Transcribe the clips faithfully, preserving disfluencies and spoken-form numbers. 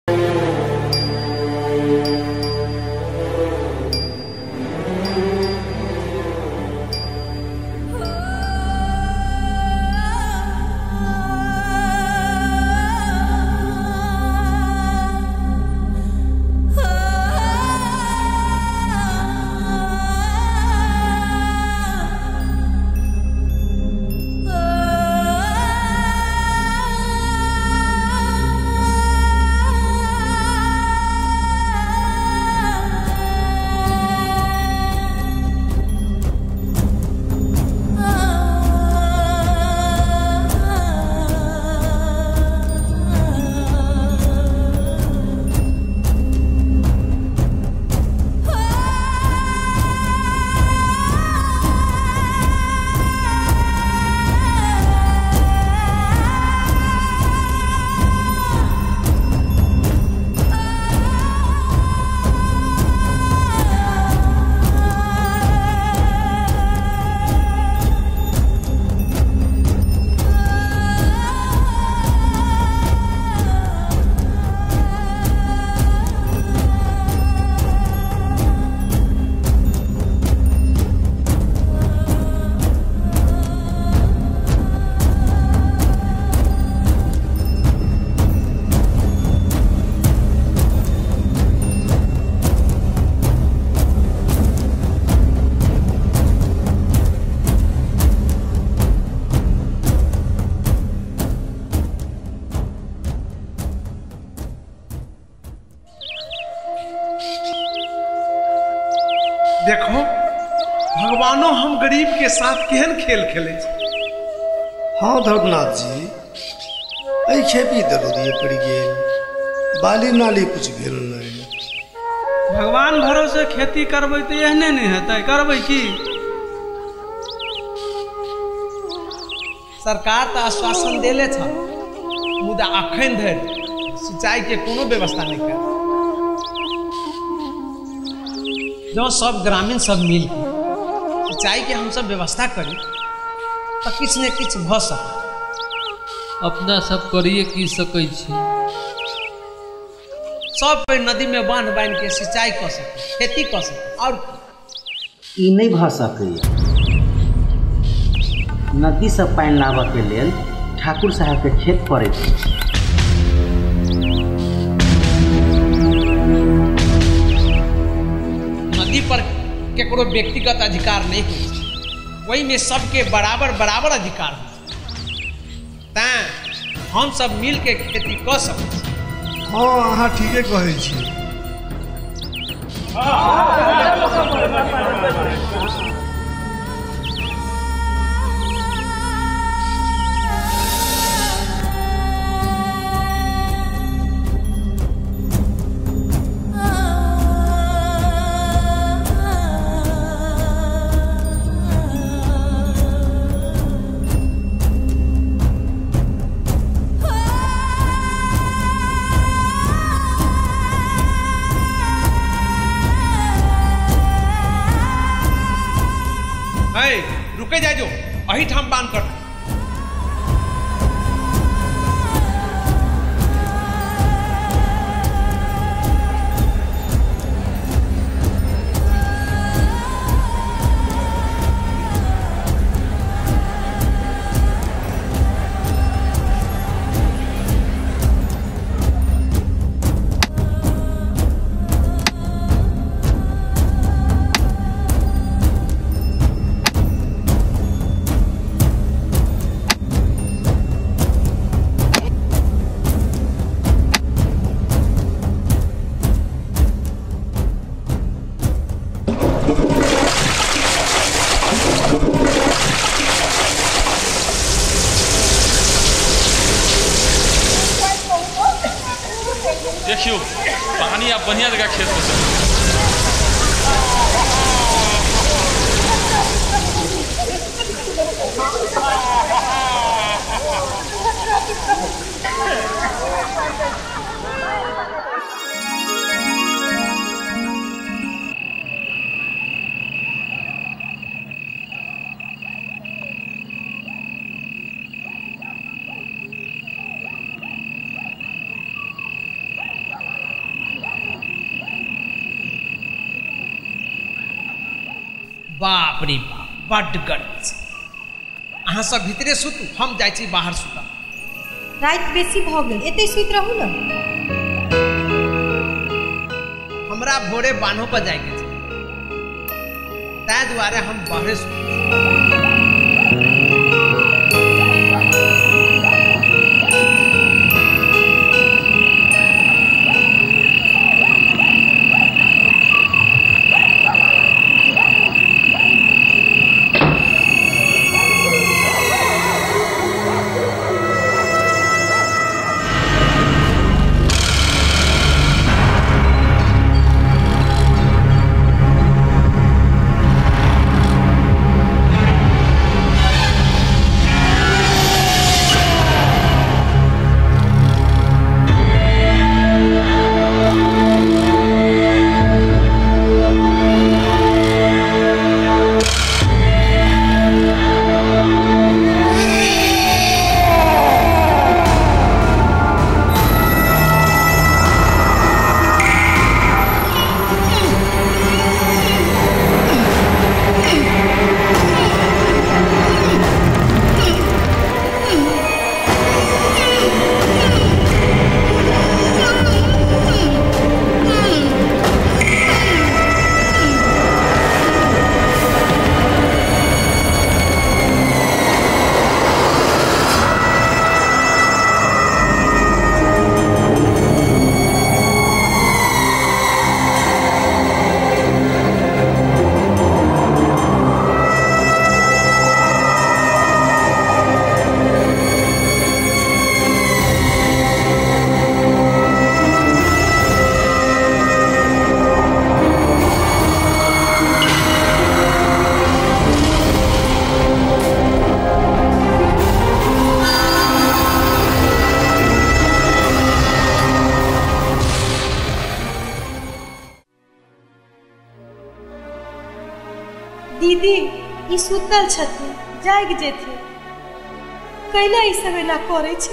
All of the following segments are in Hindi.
देखो भगवानो हम गरीब के साथ केहन खेल खेले। हाँ धर्मनाथ जी, अई खेपी दरुदिए पड़ गेल, बाली नाली कुछ भेल नहीं। भगवान भरोसे खेती करबै तो एहने नहीं हेतै, करबै की? सरकार तो आश्वासन देले था, मुदा अखन धरि सिंचाई के कोनो व्यवस्था नहीं कर। जो सब ग्रामीण सब मिल सिंचाई के हम सब व्यवस्था करी तो किछ ने किछ भ सके। अपना सब करिए की सकै छी, सब पे नदी में बांध बांध के सिंचाई कर सके, खेती कर सके। और ई नहीं भ सकैया। नदी से पानी लाबऽ के लेल ठाकुर साहब के खेत पड़े छै। नदी पर केकरो व्यक्तिगत अधिकार नहीं हो, वही में सबके बराबर बराबर अधिकार हो। तैं हम सब मिल के खेती कर सकते। हाँ अहाँ ठीके कहै छी। रुके जाए जो अही ठाम बांध कर। देखियो पानी आप बढ़िया जगह खेत में चल। बाप रे बाप बड्ड गर्मी छै। अहाँ सब भीतरे सुतू, हम जाइ छी बाहर सुतब। रात बेसी भऽ गेल, एते सुति रहू न। हमरा भोरे बान्हो पर जाएके छै, ताहि दुआरे हम बाहरे सुतब। दीदी ई सुतल छथिन, जाग जेथिन, कैला ई सब एना करे छै?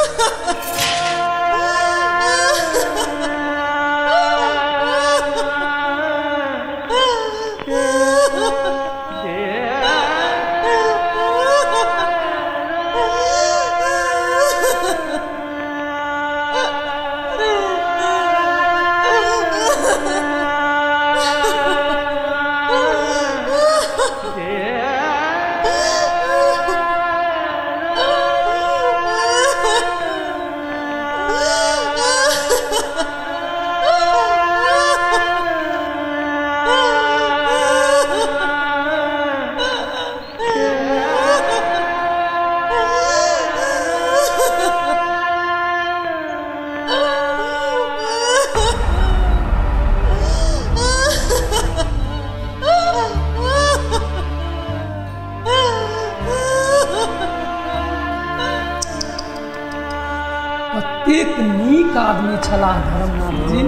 कतेक नीक आदमी छलाह धर्मनाथ जी,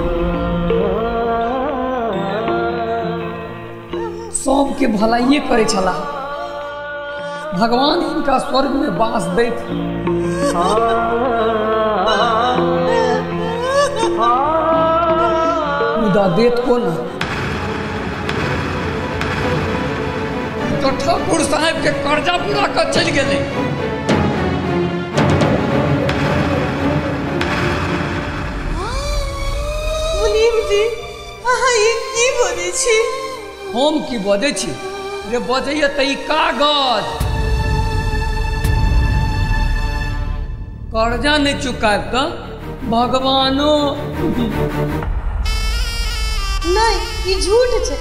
सबके भलाइए करे छलाह। भगवान इनका स्वर्ग में वास दैत, मुदा देत को न। तो ठाकुर साहब के कर्जा पूरा कर चल गए। मुनीम जी, अहाँ ई की बोलै छी? हम की बजै छी? रे बजैया त ई कागज कर्जा नहीं चुकाब त भगवानो नहीं, ई झूठ छै।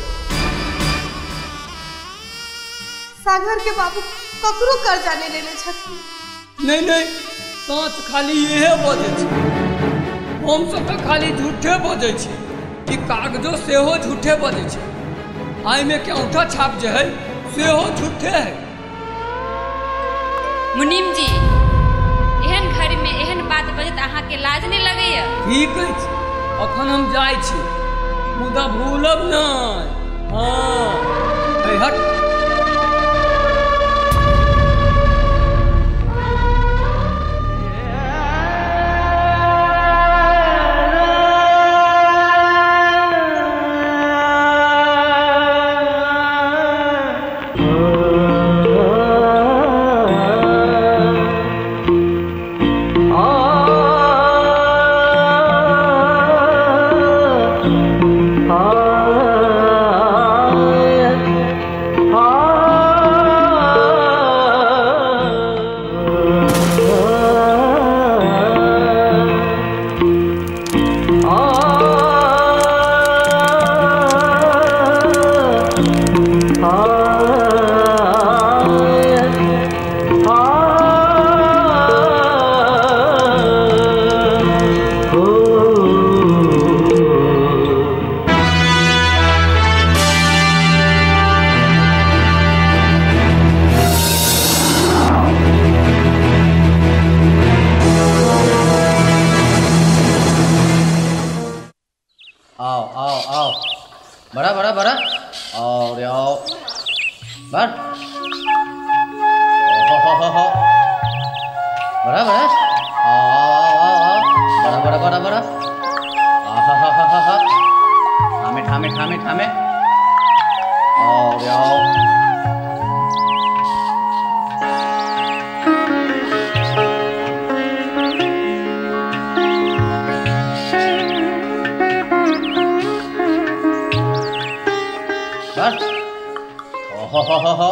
सागर के बाबू ककरो कर्जा नहीं लेने छथिन। नहीं नहीं, सच खाली यहे बजै छी। हम सब तो खाली झूठे बजै छी। ई कागजो सेहो झूठे बजै छै। आई में के अंगूठा छाप जे है सेहो झूठे है। मुनीम जी, एहन घर में एहन बात बजत अहाँ के लाज नहीं लगैया? ठीक अछि, अखन हम जाय छी, मुदा भूलब नहीं। हाँ, ए हट। बड़ा बड़ा बड़ा और आओ बढ़ हो हो हो बड़ा बड़ा आओ बड़ा बड़ा बड़ा बड़ा हा हा हा हा हा ठामे ठामे ठामे ठामे और आओ हो हो हो हो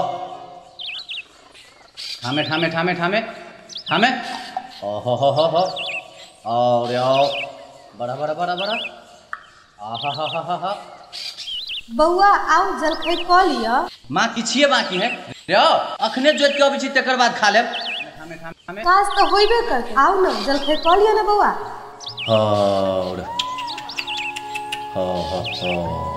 ठामे ठामे ठामे ठामे ठामे ओ हो हो हो हो और आओ बड़ा बड़ा बड़ा बड़ा आ हा हा हा हा हा बउआ आओ जलखै क लिया। माँ किछिए बाकी है रे अखने जोत के अबै छी तकर बाद खा लेब। ठामे ठामे ठामे काज तो होइबे करते आओ न जलखै क लिया ना बउआ। और हो हो हो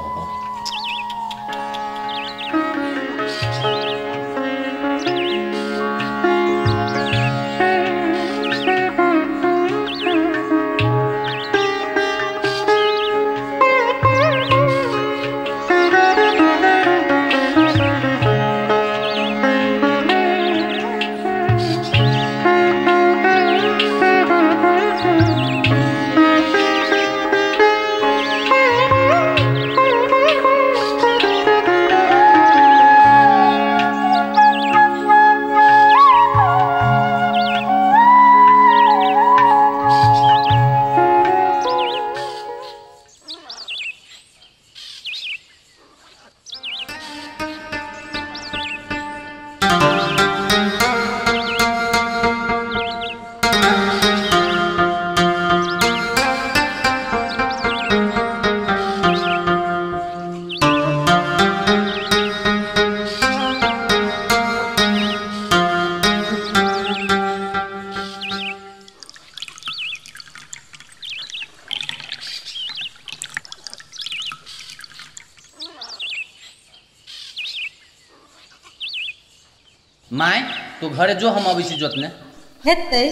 माय तू घरे जो हम अबै छी जोतने हेतै।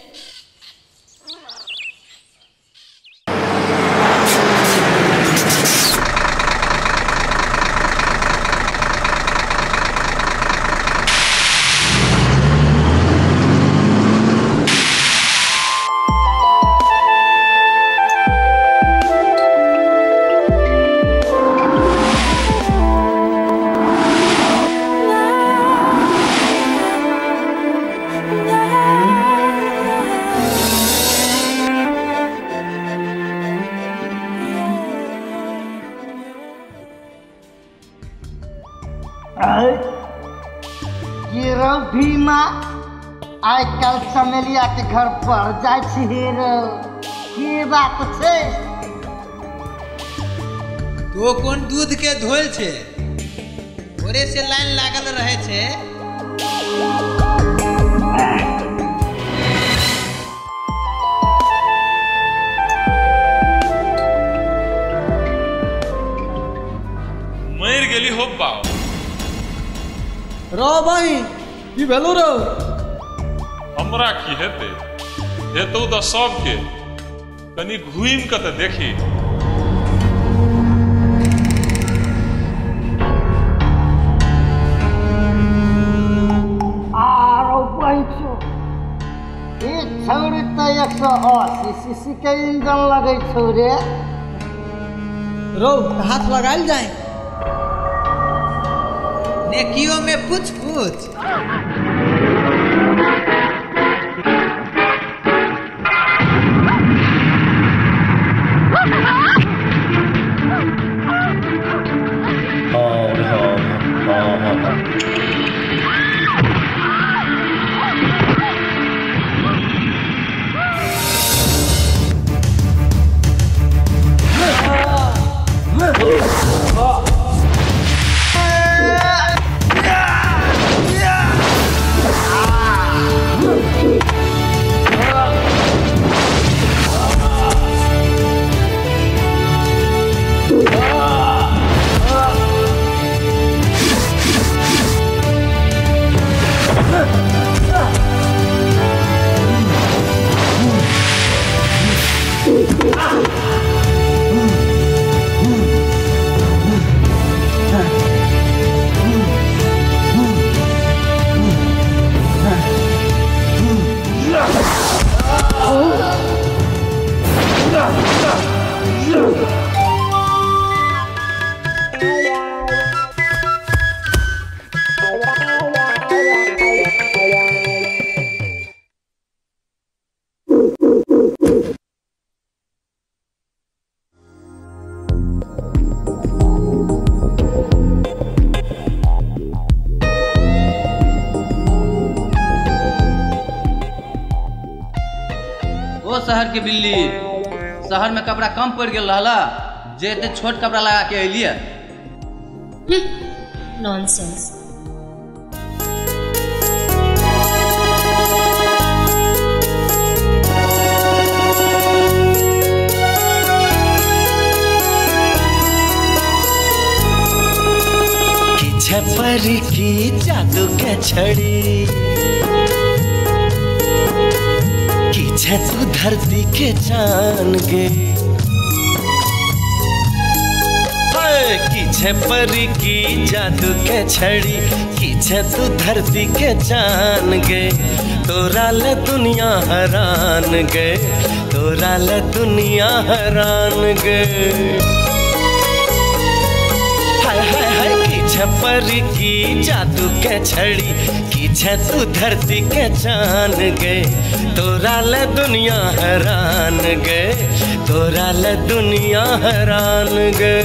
भीमा आइ कल चमेलिया के घर पर जाय छी की बात छै? तो कौन दूध के धोल छे ओरे से लाइन लागल रहे छे। मर गेली हो बाओ रो भाई की भेलो रो हमरा की हेते हेतौ तो सब के कनी घुम के त देखी। आरो पैछो एक छौरी त एक सौ अस्सी सीसी के इंजन लगे छौ रे। रो हाथ लगाइल जाए नेकियो में पूछ पूछ ओ शहर के बिल्ली, शहर में कपड़ा कम पड़ गया रहला जे एते छोट कपड़ा लगा के अलिए। नॉनसेंस। छपरी की जादू के छड़ी की तू धरती के जान गे की छपरी की जादू के छड़ी की तू धरती के जान गे तोरा ले दुनिया हैरान गे तोरा ले दुनिया हैरान गे हाय हाय हाय की छपरी की जादू के छड़ी की तू धरती के जान गे तोरा ले दुनिया हैरान गे तोरा ले दुनिया हैरान गे।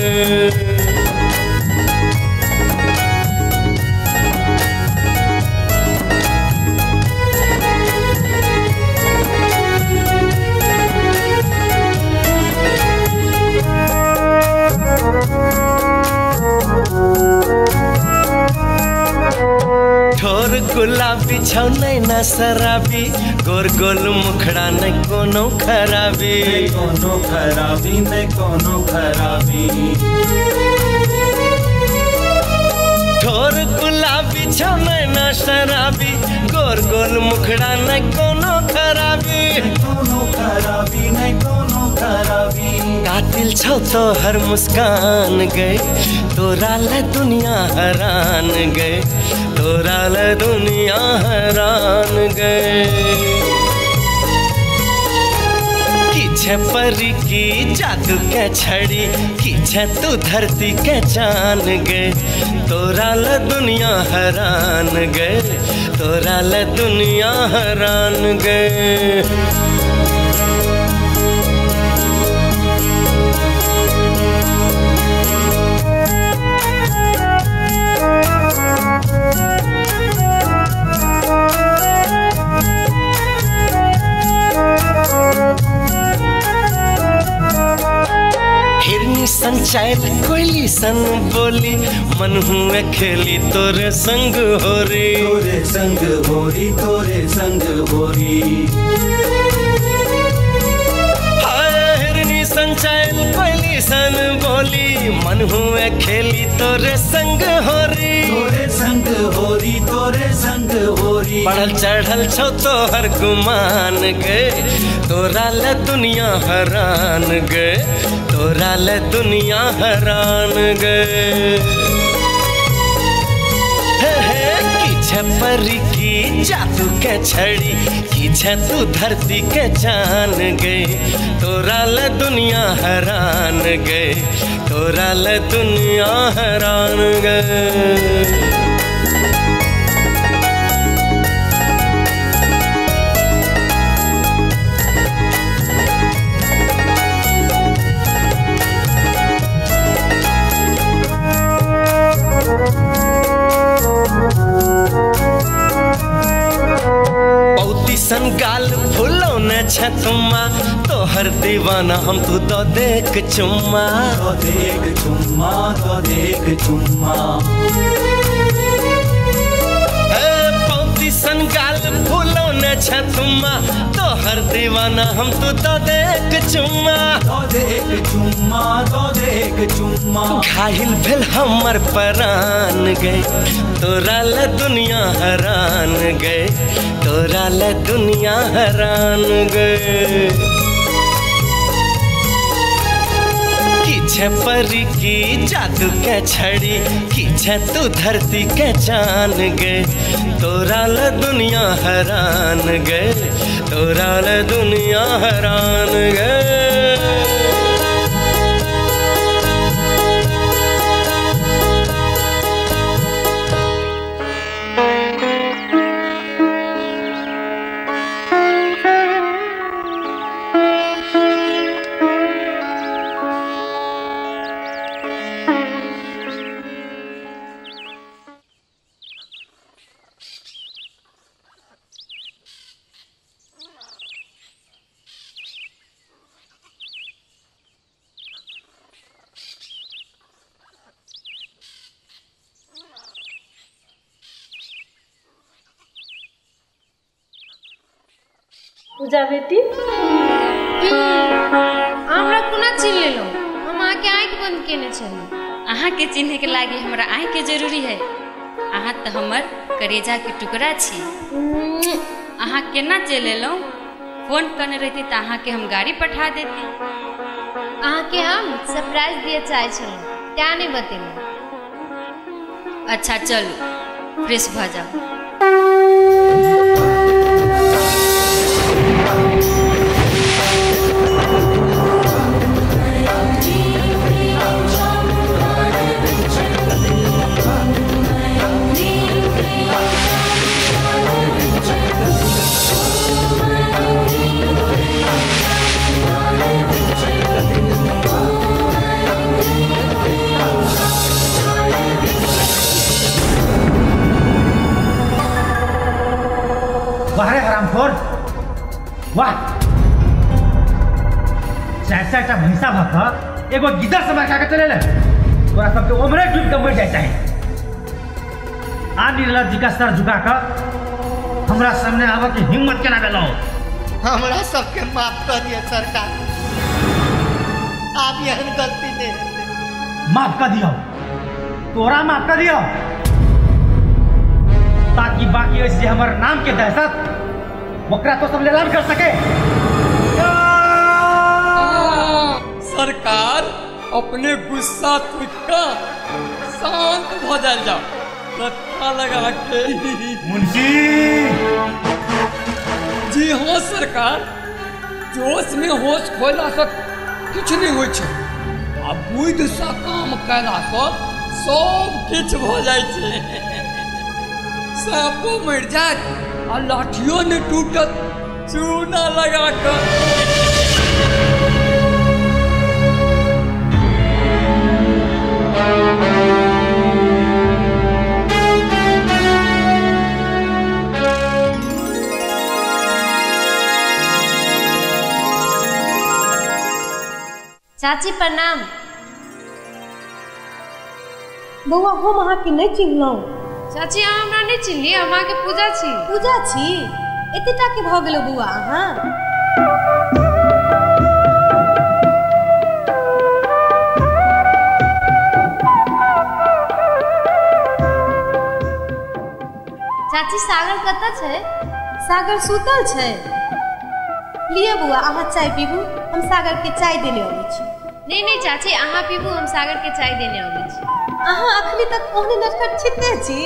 ठोर गुलाबी छौनै न शराबी गोर गोल मुखड़ा न कोनो खराबी कोनो खराबी न कोनो खराबी ठोर गुलाबी छौनै न शराबी गोर गोल मुखड़ा न कोनो खराबी कोनो खराबी न कोनो खराबी कातिल छौ तो हर मुस्कान गए तोरा ले दुनिया हैरान गए तोरा ले दुनिया हैरान गए की छपरी की जादू के छड़ी की तू धरती के जान गए तोरा ले दुनिया हैरान गए तोरा ले दुनिया हैरान गए। हिरनी संचायल कोयली सन बोली मन हुए खेली तोरे संग होरी तोरे संग होरी तोरे संग होरी हाय हिरनी संचायल कोयली सन बोली मन हुए खेली तोरे संग होरी तोरे संग होरी तोरे संग होरी पढ़ल चढ़ल छौ तो हर गुमान गए तोरा ले दुनिया हैरान गए तोरा ले दुनिया हैरान गए हे हे की छपरी की जादू के छड़ी की तू धरती के जान गए तोरा ले दुनिया हैरान गए तोरा ले दुनिया हैरान गए। सन गाल फूलो न छतुमा तोहर दीवाना हम तू तो देख चुम्मा तो देख चुम्मा तो देख चुम्मा पौती सन गाल फूलो न छतुमा तोहर दीवाना हम तू तो देख चुम्मा तो देख चुम्मा तो देख चुम्मा घायल भेल हमर परान गए तोरा ले दुनिया हैरान गए तोरा ले दुनिया हैरान गए की छपरी की जादू के छड़ी की तू धरती के जान गए तोरा ले दुनिया हैरान गए तोरा ले दुनिया हैरान गए। पूजा बेटी हमरा कोना चिन्ह लेलो हम आके आँख बंद केने छली अहाँ के चिन्ह के लागी हमरा आँख के जरूरी है अहाँ तो हमर करेजा के टुकड़ा छी अहाँ केना चल एलौ फोन करने रहती तो अहाँ के हम गाड़ी पठा देती अहाँ के हम सरप्राइज दिए चाहे छलौ त्या नहीं बतेलौ अच्छा चलो फ्रेश भ जाओ वाह रे हरामखोर वाह चार चार भैंसा भक एगो गिदर से मार के चले ले तोरा सबके उम्रे डूब के मर जाए चाहे आ निर्लज जी का सर झुका कर हमरा सामने आवे के हिम्मत केना भेलो हमरा सबके माफ कर दिया सरकार आप यहन गलती नहीं माफ कर दियो तोरा माफ कर दियो ताकि बाकी ऐसे हमारे नाम के दहशत वकरा तो सब लेलाम कर सके सरकार अपने गुस्सा तुझका शांत हो जाओ रत्ता लगा के मुंशी जी हाँ सरकार जोश में होश खोला से कुछ नहीं हो छे आ बुद्धि से काम कैला से सब किछ हो जाए छे सांपो मर जात और लाठियों ने टूटत चूना लगा कर चाची प्रणाम बउआ हम अहाँ के नहीं चिन्हलौ चाची अहाँ हमरा नहीं चिन्हली अहाँ के पूजा छी पूजा छी एतेटा के भ गेलो बउआ अहाँ चाची सागर कतऽ छै सागर सुतल छै लिए बुआ अहाँ चाय पीबू हम सागर के चाय देने आबै छी नहीं नहीं चाची अहाँ पीबू हम सागर के चाय देने आबै छी अहाँ अखनी तक ओहने नटखट छिते छी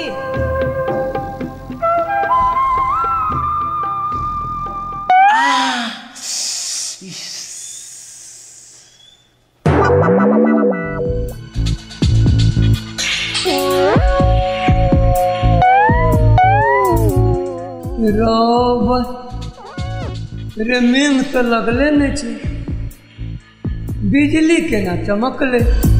रे मेघ तो लगले नहीं छे बिजली केना चमकले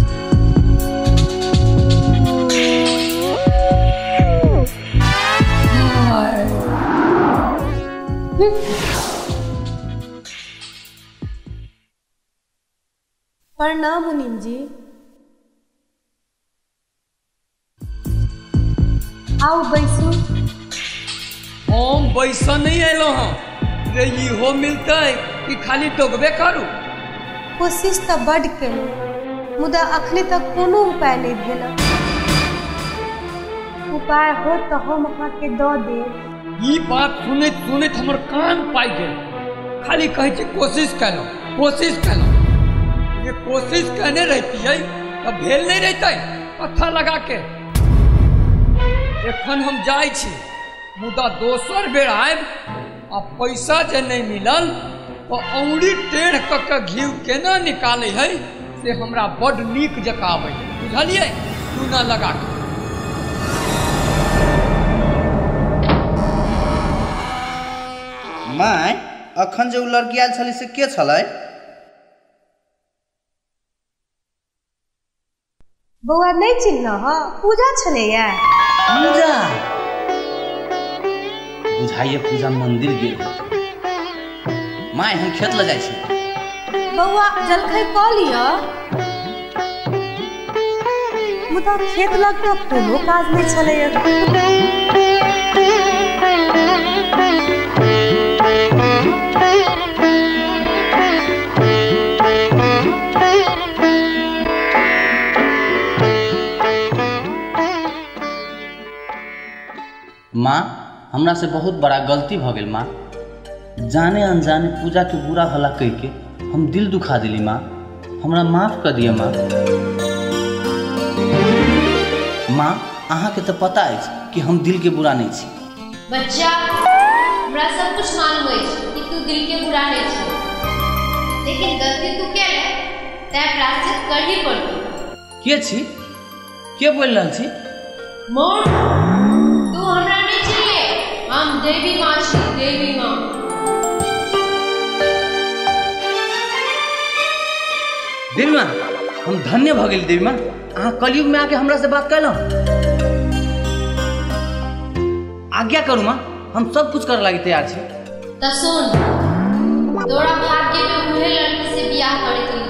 प्रणाम मुनीम जी आओ बैसू हम बैसा नहीं अलो हाँ रे इहो मिलते कि खाली टोकबे करू कोशिश तो बड़ केलहुँ मुदा अखने तक कोनो उपाय नहीं भेल उपाय हो तो हम अहाँके दऽ देब ई बात सुनैत सुनैत हमर कान पाइ गेल खाली कहै छी कोशिश केलहुँ कोशिश केलहुँ ये कोशिश कहने रहती है तो भेल नहीं रहते कथा लगा के एखन हम जाय छी मुदा दोसर बेर आयब आ पैसा जे नहीं मिलल तो औंरी टेढ़ क के घी केना निकाले है से हमरा बड़ नीक जकाँ आबै बुझलिए चूना लगा के माय अखन जे लड़की आयल छली से के छलै बउआ नहीं चिन्ह ह पूजा छलैया पूजा बुझाइए पूजा मंदिर गेल माय हम खेत ल जाइ छी बउआ जलखै क लिअ मुदा खेत लग तो कोनो काज नहीं छलैया माँ हमरा से बहुत बड़ा गलती भ गेल माँ। जाने अनजाने पूजा के बुरा भला कह के हम दिल दुखा दिली माँ, हमरा माफ कर दिया माँ। माँ अहाँ के तो पता है कि हम दिल के बुरा नहीं छी। बच्चा हमरा सब कुछ मालूम है कि तू दिल के बुरा नहीं छी, लेकिन गलती तू क्या है तै प्रायश्चित कर ही पड़ती। के छी? के बोल रहल छी? मोर तू हमरा नहीं चिल्ले, हम देवी माँ छी, देवी माँ। देवी माँ हम धन्य भ गेल। देवी माँ अहाँ कलयुग में आके हमरा से बात कैलौं। आज्ञा करू माँ, हम सब कुछ कर लागी तैयार छी। त सुन, तोरा भाग्य में उहे लड़की से बियाह करे के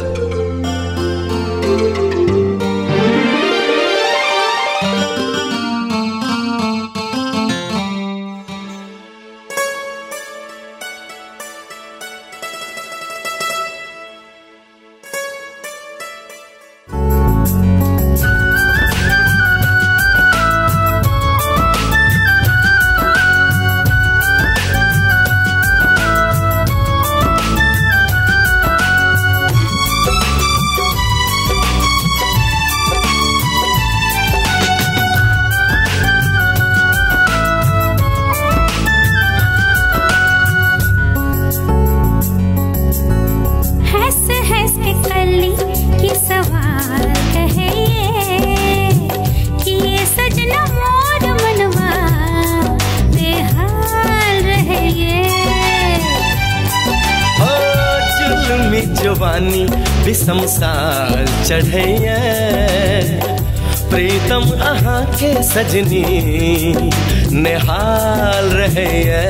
जवानी विषम साल चढ़ैया, प्रीतम अहाँ के सजनी निहाल रहैया।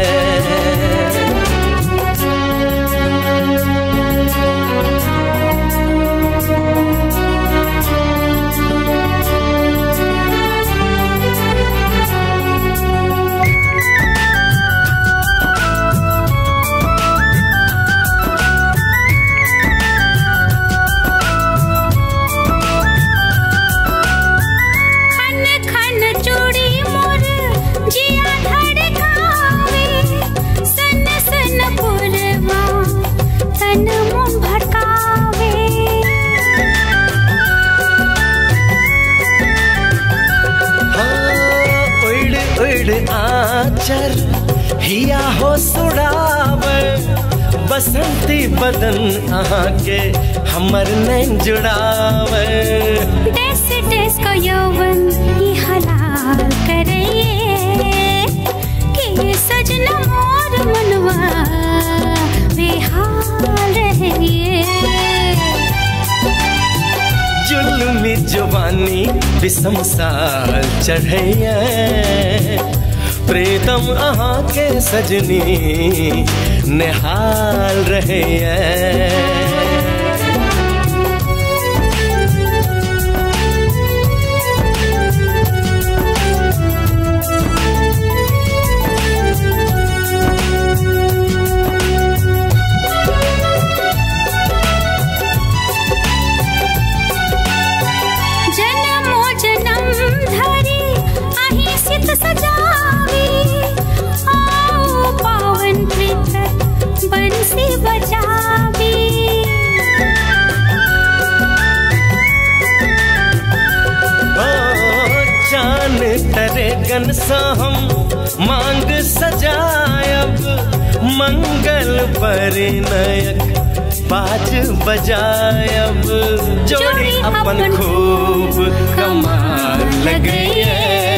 आचर हिया हो सुड़ावे, बसंती बदन अहाँ के हमर नैन जुड़ावे। देश देश को यौवन ही हलाल करइए, कि सजना मोर मनवा बेहाल रहिए। जुल्मी जवानी विषम साल चढ़ैया, प्रीतम अहाँ के सजनी निहाल रहैया। बंसी बजावी जान तरे गन सा हम मांग सजायब, मंगल परिणयक बाज बजायब। जोड़ी अपन खूब कमाल लगैया,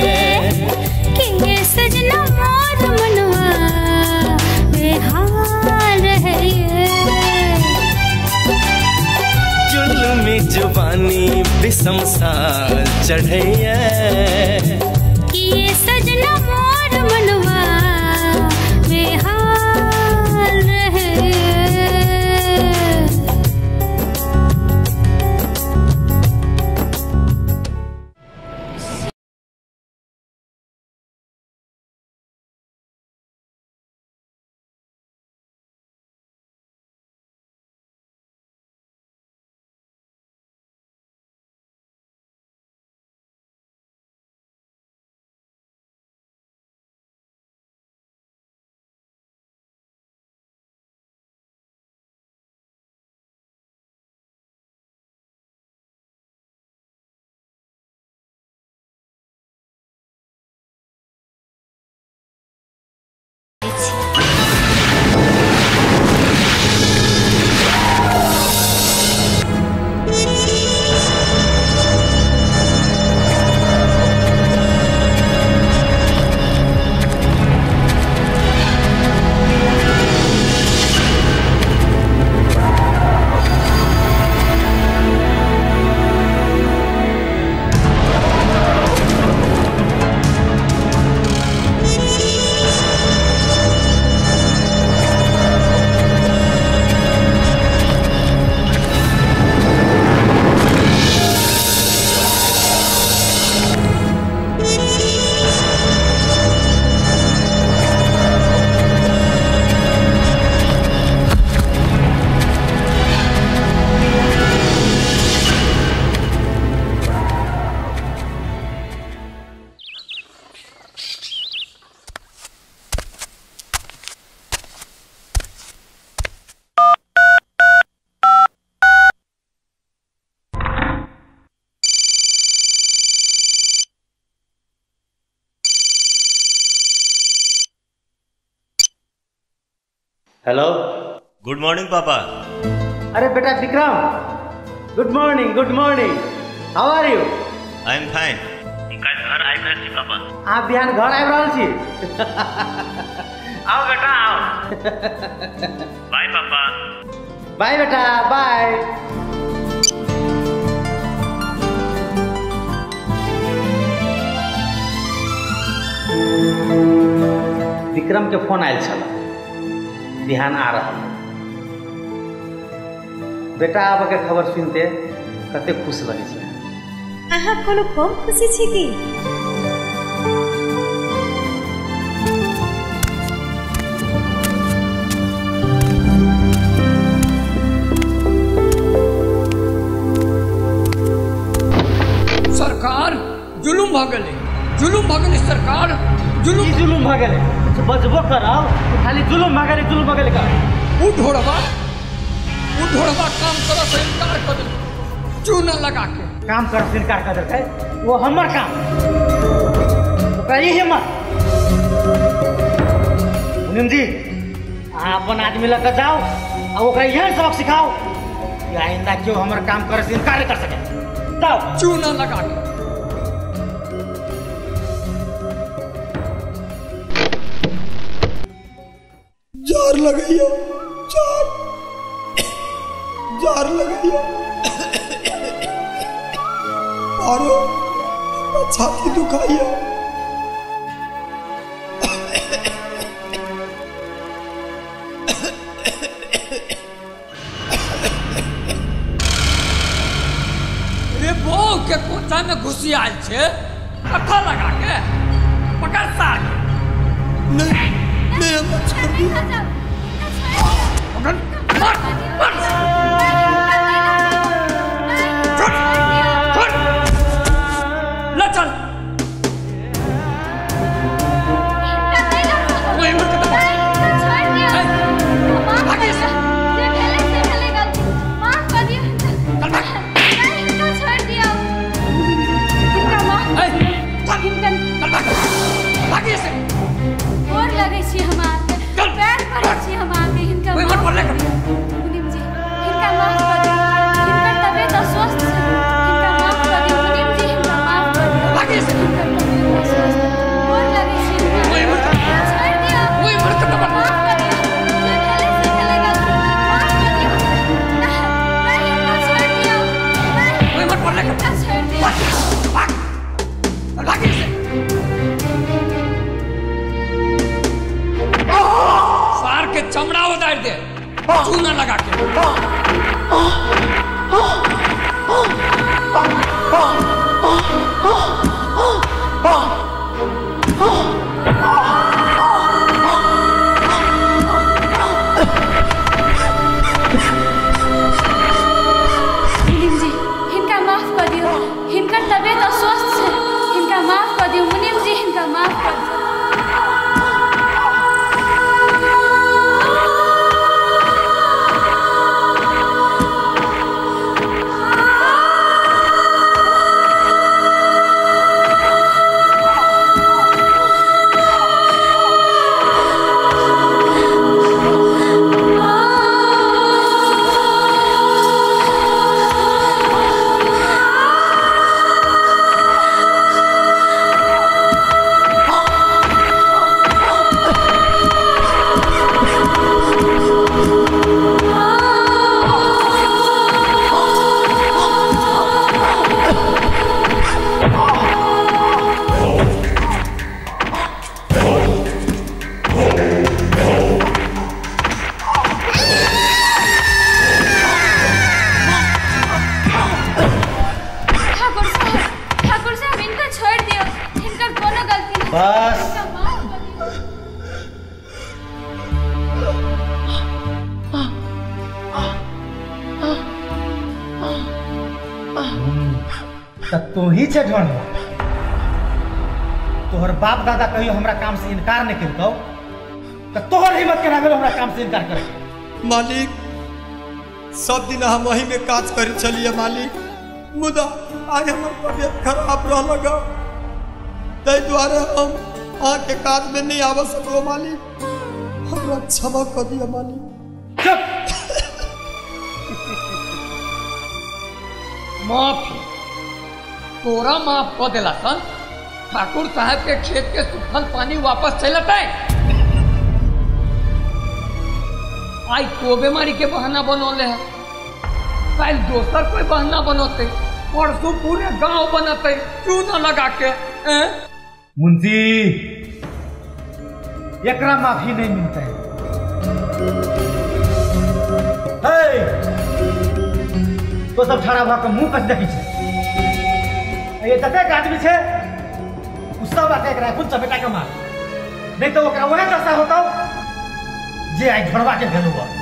कि सजना मोर मनवा बेहाल रहिए। जुल्मी जवानी विषम साल चढ़ैया, कि सजना मोर मनवा बेहाल रहिए। हेलो, गुड मॉर्निंग पापा। अरे बेटा Vikram, good morning, good morning. How are you? I am fine. घर आबि रहल छी पापा। आप बिहान घर आबि रहल छी? आओ बेटा आओ। बाय पापा। बाय बेटा, बाय। विक्रम के फोन आयल छल, बिहान आ रहा। बेटा आब के खबर सुनते कते खुश लगे छै। अहाँ कोनो कम खुशी छी की? सरकार जुलुम भ गेलै, जुलुम भ गेलै सरकार, जुलुम की जुलुम भ गेलै? बजबो कराओ, खाली जुलुम भ गेलै, जुलुम भ गेलै का? उ ढोरबा, उ ढोरबा काम करऽ से इनकार कर देलकै, चूना लगा के। काम कर से इनकार कर देलकै? वो हमर काम, ओकरा ई हिम्मत। मुनीम जी, अहाँ अपन आदमी लग के जाओ आ ओकरा यह सबक सिखाओ कि आइंदा क्यों हमर काम करे से इनकार कर सके। जाओ, चूना लगा के। जार लगैया, जार जार लगैया। अरे छाती दुखाइया। रे बो के कोठा में घुसी आयल छे, कथा लगा के पकड़ साग। नहीं नहीं, हम छोड़ दी। पकड़ मार मार। छोड़ छोड़, ले चल। वही मत कर। छोड़ दिया, भागी से। ये पहले से पहले गलती माफ कर दिया। चल भाग। नहीं, तो छोड़ दिया। इनका माफ कर दिया। इनका चल भाग, भागी से। और लगे छी हमार पैर पड़े छी हमार के। इनका वही मत बोले कर। मुनीम जी, इनका माफ कर दिया। इनका तबीयत अस्वस्थ है, इनका माफ कर दिया। मुनीम जी, इनका माफ कर दिया। भागी से। इनका तबीयत अस्वस्थ है, और लगे छी हमार। वही मत कर। छोड़ दिया। वही मत कर। माफ कर दिया। ये पहले से पहले गलती माफ कर दिया। नहीं, इनको छोड़ दिया। नहीं, वही मत बोले कर। छोड़ दिया। भाग भाग, भागी से। सार के चमड़ा उतार दे, चूना लगा के। मुनीम जी, इनका माफ कर दियो। इनका तबीयत अस्वस्थ है, इनका माफ कर दियो। मुनीम जी, इनका माफ कर दियो। तू ही छे ढोंढवा। तोहर बाप दादा कहियो हमरा काम से इनकार नहीं करतो, तो तोहर हिम्मत केना भेल हमरा काम से इनकार करे? मालिक, सब दिन हम वही में काज कर चलिए मालिक, मुदा आज हमर तबियत खराब रह लगा, तै द्वारे हम अहाँ के काज में नहीं आवा सकलो मालिक। हमरा क्षमा कर दिया मालिक। चुप। माफी तोरा माफ कर दिला सन। ठाकुर साहब के खेत के सूखल पानी वापस चलता है। आई को बीमारी के बहाना बनौले है, कल दोसर कोई बहाना बनोते, परसों पूरे गांव बनते चूना लगा के। मुंशी एकरा माफी नहीं मिलता है। हे! तो सब ठड़ा भा के मुंह कस देखी छे। ये जतेक आदमी छे उ सब आके एकरा खुद चपेटा के मार, नहीं तो ओकरा वहे दशा होता जे आई घरवा के भेलू बा।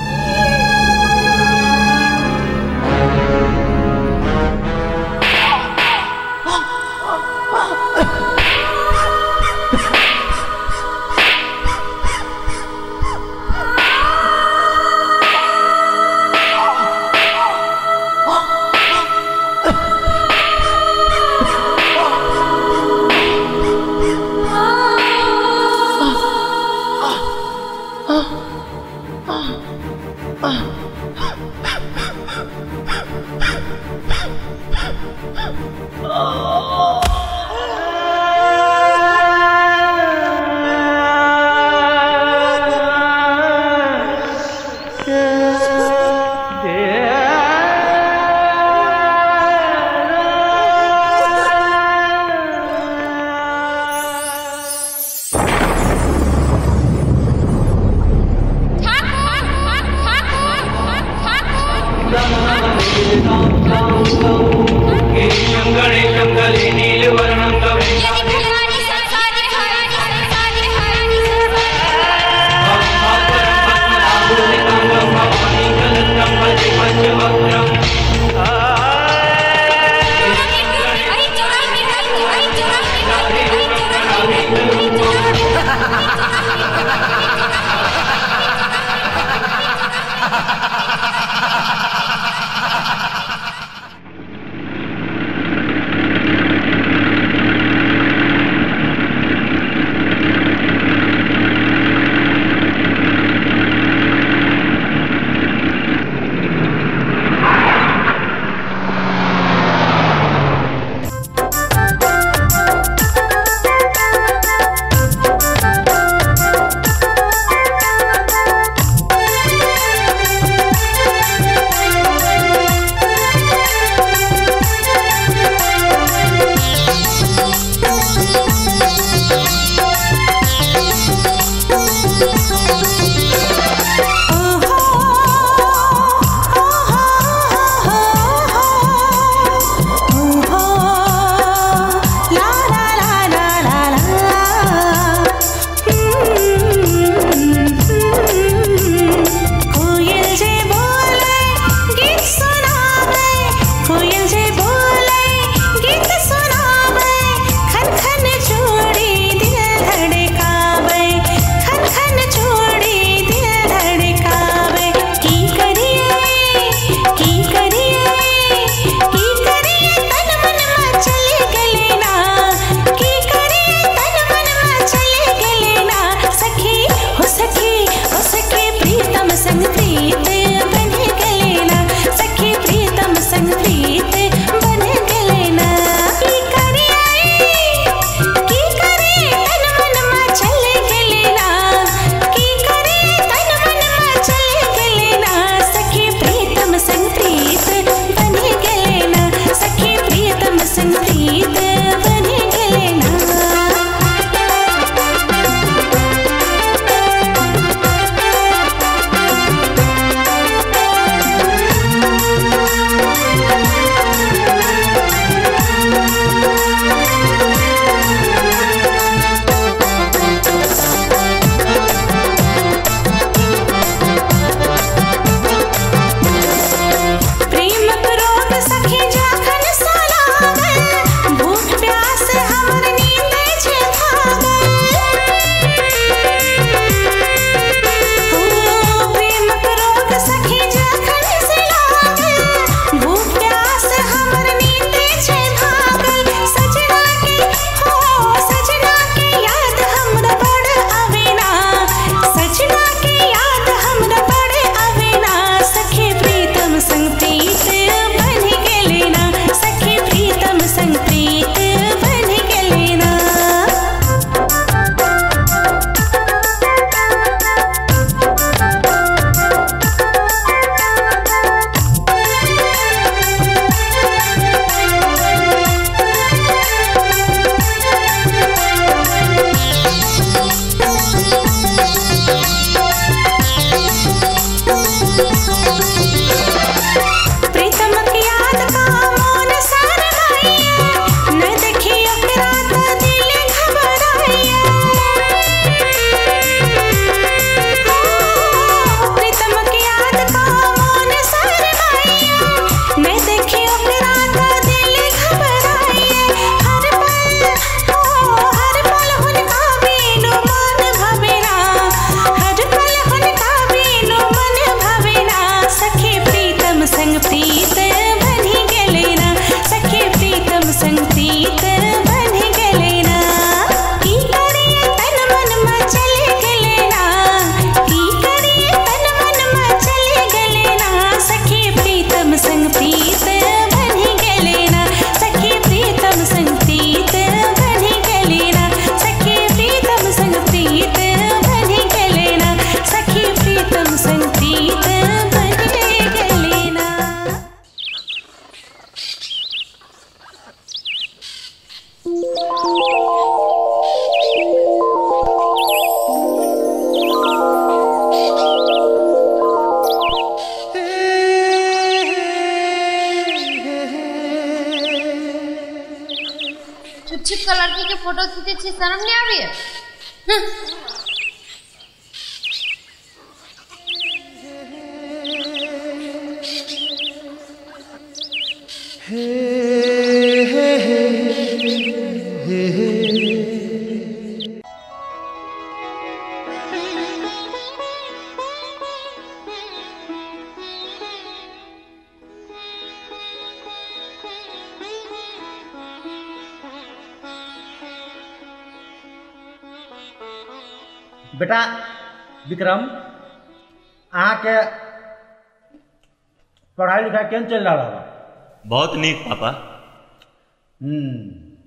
छिपका लड़की के फोटो खींचे छी, शर्म नहीं आवी है? बेटा विक्रम, अहाँ के पढ़ाई लिखाई केन चल रहा है? बहुत नीक पापा। हम्म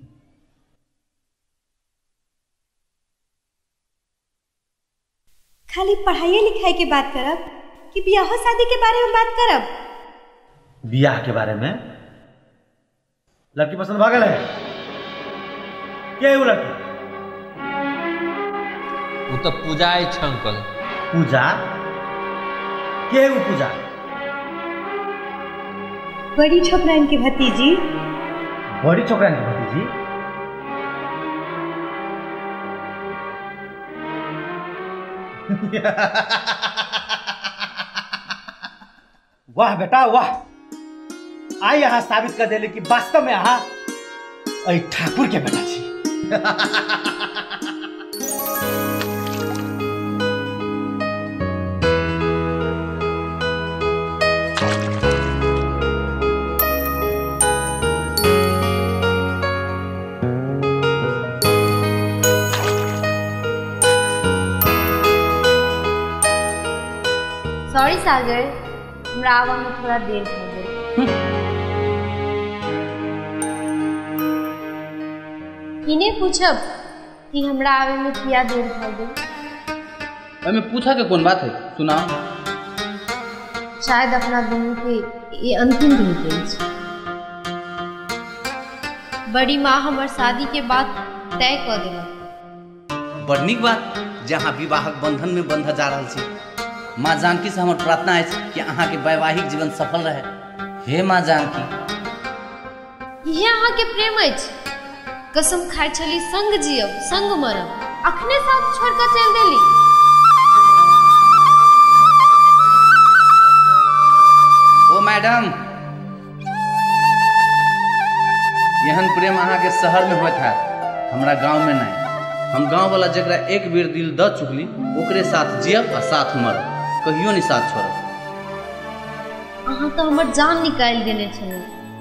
खाली पढ़ाई लिखाई के बात करब कि ब्याह शादी के बारे में बात करब? बियाह के बारे में? लड़की पसंद भागल है? क्या है वो लड़की? वो तो पूजा है अंकल। पूजा? क्या है वो पूजा? बड़ी छोकरान की भतीजी। बड़ी छोकरान की भतीजी? वाह बेटा वाह, आई यहाँ साबित कर देली कि वास्तव में यहाँ अई ठाकुर के बेटा छी। सॉरी सागर, हमरा आवा में थोड़ा देर हो गई। इन्हें पूछब कि हमरा आवे में किया देर हो गई? मैं पूछा के कौन बात है, सुना। शायद अपना दोनों के ये अंतिम दिन है। बड़ी माँ हमार शादी के बाद तय कर देलक। बड़ नीक बात, जहाँ विवाहक बंधन में बंधा जा रहा छी। माँ जानकी से हमार प्रार्थना है कि अहाँ के वैवाहिक जीवन सफल रहे। हे माँ जानकी, यह अहाँ के प्रेम अछि। कसम खाई छली संग जियब संग मरब, अखने साथ छोड़ कर चल देली। ओ मैडम, यहन प्रेम अहाँ के शहर में होता है, हमरा गांव में नहीं। हम गांव वाला जकरा एक बेर दिल द चुकली ओकरे साथ जियब आ साथ मरब, कहियो नहीं साथ छोड़ब। अहाँ तो हमर जान निकाल देने छले।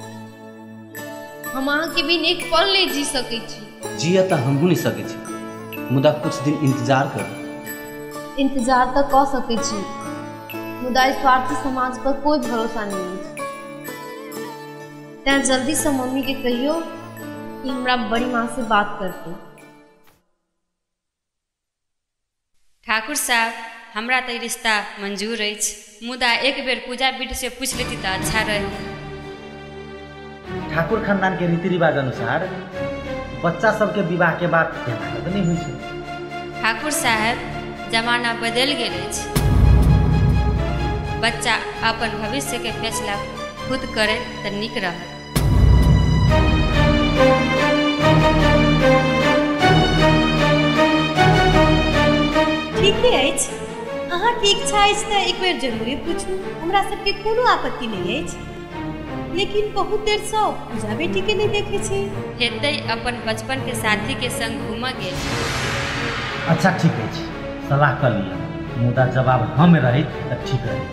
हम अहाँ के बिन एक पल नहीं जी सकै छी। जिया तो हमहू नहीं सकै छी, मुदा कुछ दिन इंतजार कर। इंतजार तो क सकै छी, मुदा स्वार्थी समाज पर कोई भरोसा नहीं है। तैं जल्दी से मम्मी के कहियो कि हमरा बड़ी माँ से बात करते। ठाकुर साहब, हमरा तो रिश्ता मंजूर अछि, मुदा एक बेर पूजा बिट से पूछ लेती तो अच्छा रहे। ठाकुर खानदान के रीति रिवाज अनुसार बच्चा सबके विवाह के बाद जमानत नहीं हुई छै। ठाकुर साहब, जमाना बदल गेल अछि। बच्चा अपन भविष्य के फैसला खुद करे तो नीक रहे। ठीक अछि, अहाँ के इच्छा अछि तो एक बेर जरूरे पूछू, हमरा सबके कोनो आपत्ति नहीं अछि। लेकिन बहुत देर से पूजा बेटी के नहीं देखे छी। हेतै अपन बचपन के साथी के संग घूम गेल। अच्छा ठीक अछि, सलाह कर लिया, मुदा जवाब हम रही तो ठीक रही।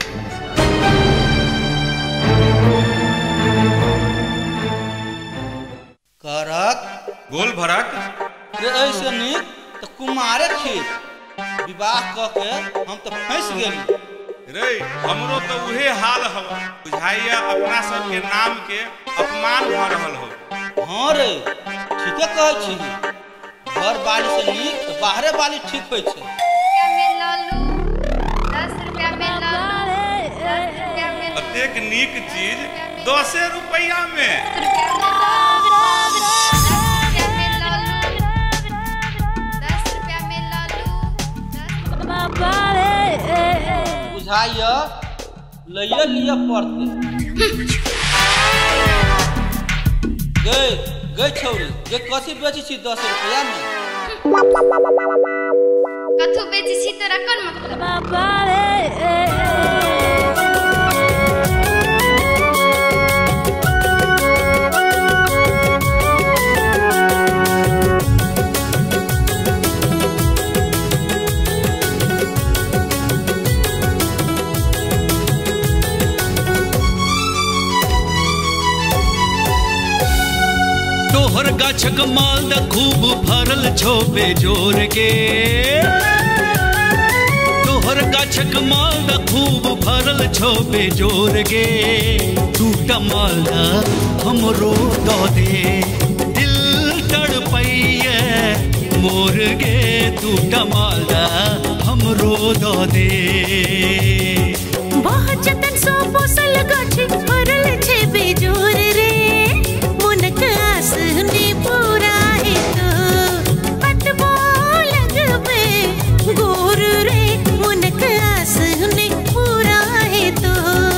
करक बोल भरत। रे ऐसे नीक तो कुमारे खेत विवाह क के हम तो फंस गेली। रे हमरो तो उहे हाल हवा, बुझाइया अपना सब के नाम के अपमान भ रहल हो। हाँ रे, ठीके कहै छी। घर बाली से नीक तो बाहरे बाली ठीक होय छै। अतेक नीक चीज दसे रुपया में। बुझाइया लइया लिया पड़ते। गए गई छौरी ये कथी बेची छी दस रुपया में? कथू बेची छी तोरा कोन मतलब? बाबा तोहर गाछक माल द खूब फरल छो बेजोर के, तोहर गाछक माल द खूब फरल छो बेजोर के, टूटा माल द हमरो दो दे दिल तड़पैये मोर गे, टूटा माल द हमरो दो दे। बहुत जतन सो पोसल गाछी फरल छे बेजोर रे, पूरा है तो पतबो लगबे गोर रे, मुनक आस ने पूरा है तो।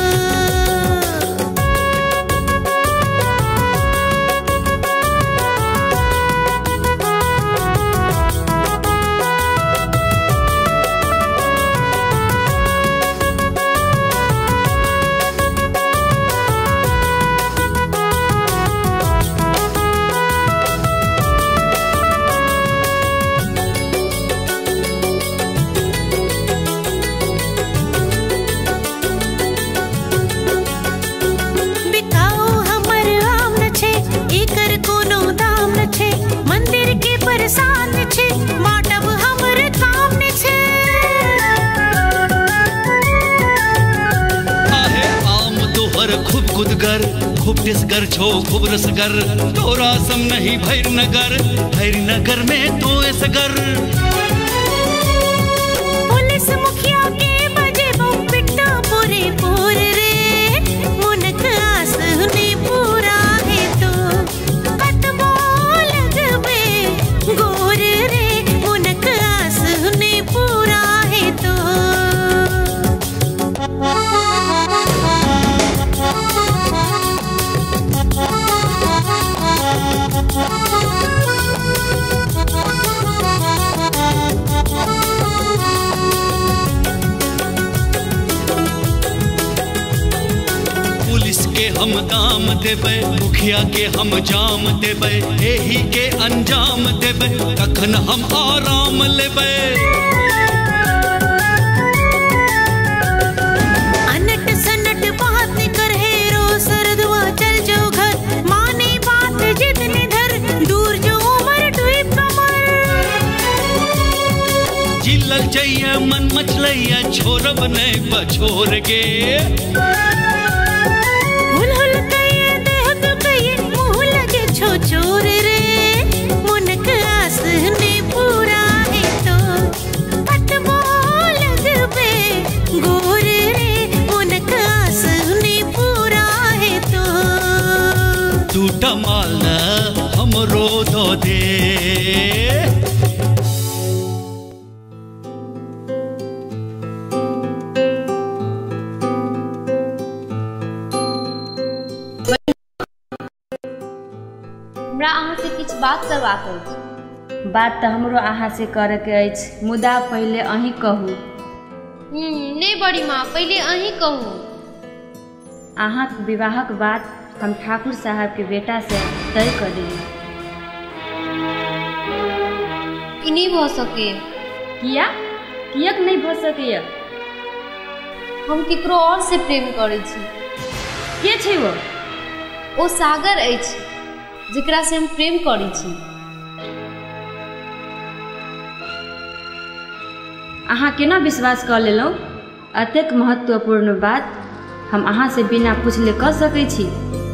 खूब टिसगर छो खूब रसगर, तोरा सम नहीं भैर नगर, भैर नगर में तो सगर। पुलिस मुखिया के बजे वो पिट्टा पूरे पूर रे, मुनक आस ने पूरा है तो कतबो लगबे गोर रे, मुनक आस ने पूरा है तो। हम दाम देबै मुखिया के हम जाम देबै, एही के अंजाम देबै तखन हम आराम लेबै। अनट सनट बात कर हेरो सरदुआ चल जो घर, माने बात जितने धर दूर जो उमर डूब कमर। जिलल जइया मन मचलैया छोरब नहीं बछोर गे, चोर रे मुनक आस ने पूरा है तो कतबो लगबे गोर रे, मुनक आस ने पूरा है तो। टूटा माल हमरो दो दे। बात करबाक अछि। बात तो हमरो अहाँ से करे के अछि, मुदा पहले अहीं कहू। हम्म नहीं बड़ी माँ, पहले अहीं कहू। अहाँ के विवाहक बात हम ठाकुर साहब के बेटा से तय कर दिए। ई नहीं भ सके। किया कियक नहीं भ सके? हम केकरो और से प्रेम करे छी। के छै वो? ओ सागर अछि जेकरा से हम प्रेम करै छी। अहाँ केना विश्वास कर लेलहुँ? अतेक महत्वपूर्ण बात हम अहाँ से बिना पूछले कह सकै छी।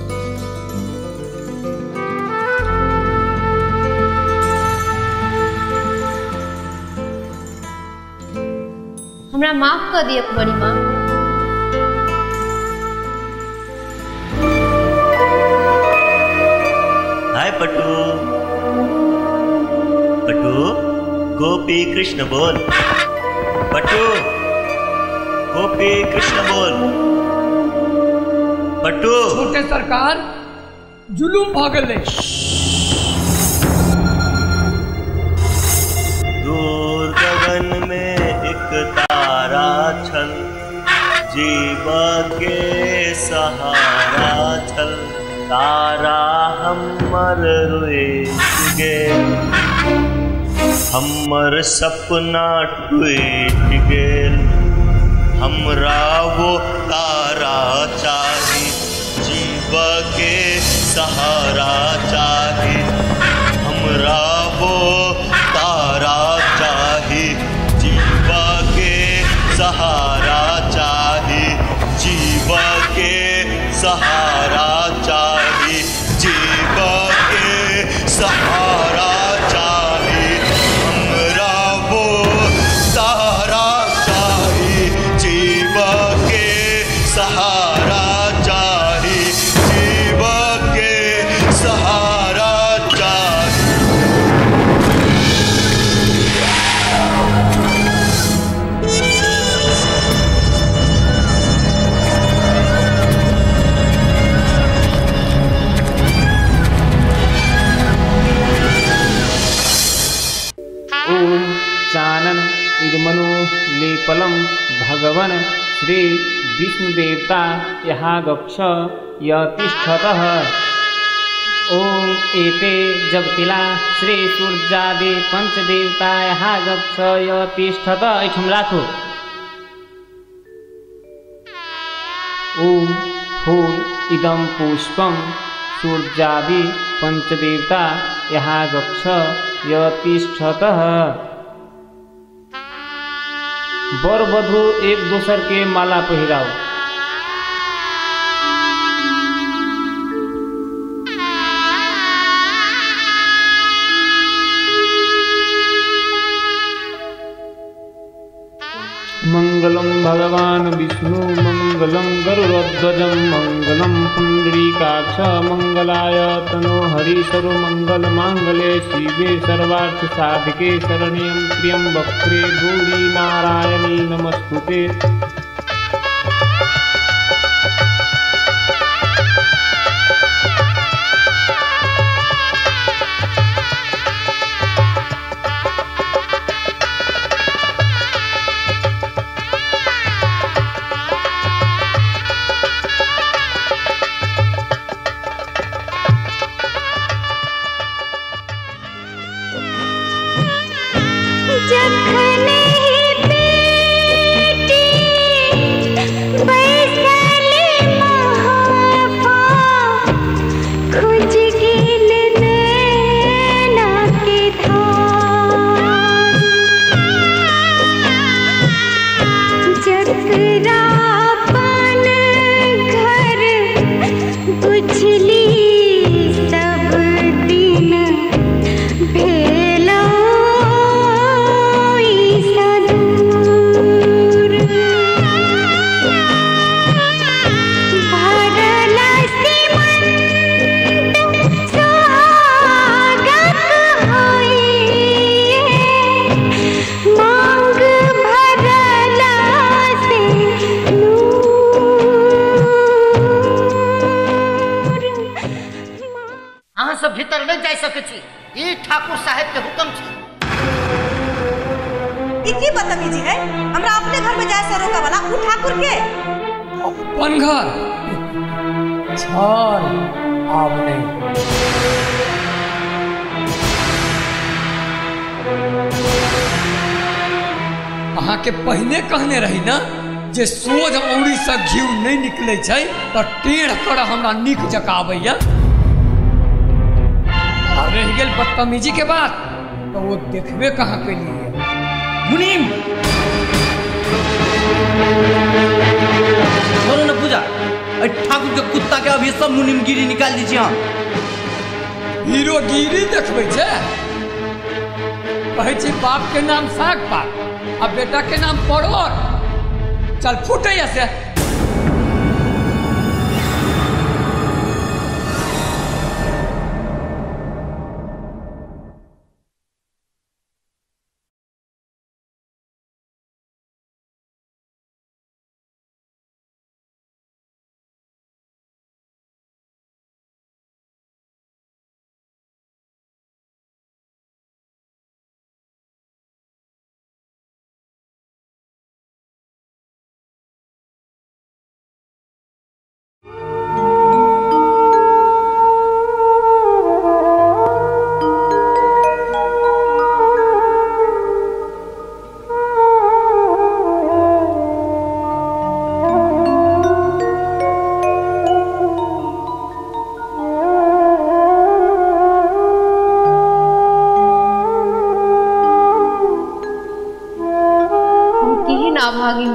हमरा माफ कर दिए बड़ी माँ। हाय पट्टू, पट्टू गोपी कृष्ण बोल, पट्टू गोपी कृष्ण बोल, पट्टू। छोटे सरकार जुलूम भागल है। छल जीव के सहारा छल तारा हमर रुइस गेल हमर सपना टूट गेल हमरा वो तारा चाही जीव के सहारा चाही हमरा वो तारा चाही जीव के सहारा चाही जीव के सहारा चाही जीव के सहारा चाही हमरा वो तारा चाही जीव के सहारा चाही जीव के सहारा चाही। ओम चानन इदमनु लेपलम भगवन श्री विष्णुदेवता यहाँ गक्ष यतिष्ठतः ओम एते जगतिला श्री सूर्यादि पंचदेवता यहाँ गक्ष यतिष्ठतः एठम राखो। ओम फूल इदम पुष्पम सूर्यादि पंचदेवता यहाँ गक्ष यतिष्ठतः। बर वधु एक दूसर के माला पहिराओ। मंगलम भगवान विष्णु मंगलम गरुड़ध्वजं मंगलम पुंडरीकाक्ष मंगलाय तनोहरि सर्वमंगल मांगल्ये शिवे सर्वार्थ साधिके शरण्यं त्र्यंबके गौरी नारायणी नमस्तुते। भीतर नहीं जा सके छी ई ठाकुर साहब के हुक्म छी। ई की बदतमीजी है हमरा अपने घर में जाए से रोका वाला उ ठाकुर के अपन घर छल आब नहीं। अहाँ के पहले कहने रही ना जे सोझ औरी से घी नहीं निकले छै तो टेढ़ कर हमरा निक जकाबैया। रह गेल बदतमीजी के बात तो वो देखबे कहाँ के लिए मुनीम बोलो ना पूजा ठाकुर के कुत्ता के अभी सब मुनीम गिरी निकाल दीजिए। हाँ हीरो गिरी देखबे छे कहे छी बाप के नाम साग पात अब बेटा के नाम परोर चल फूटे से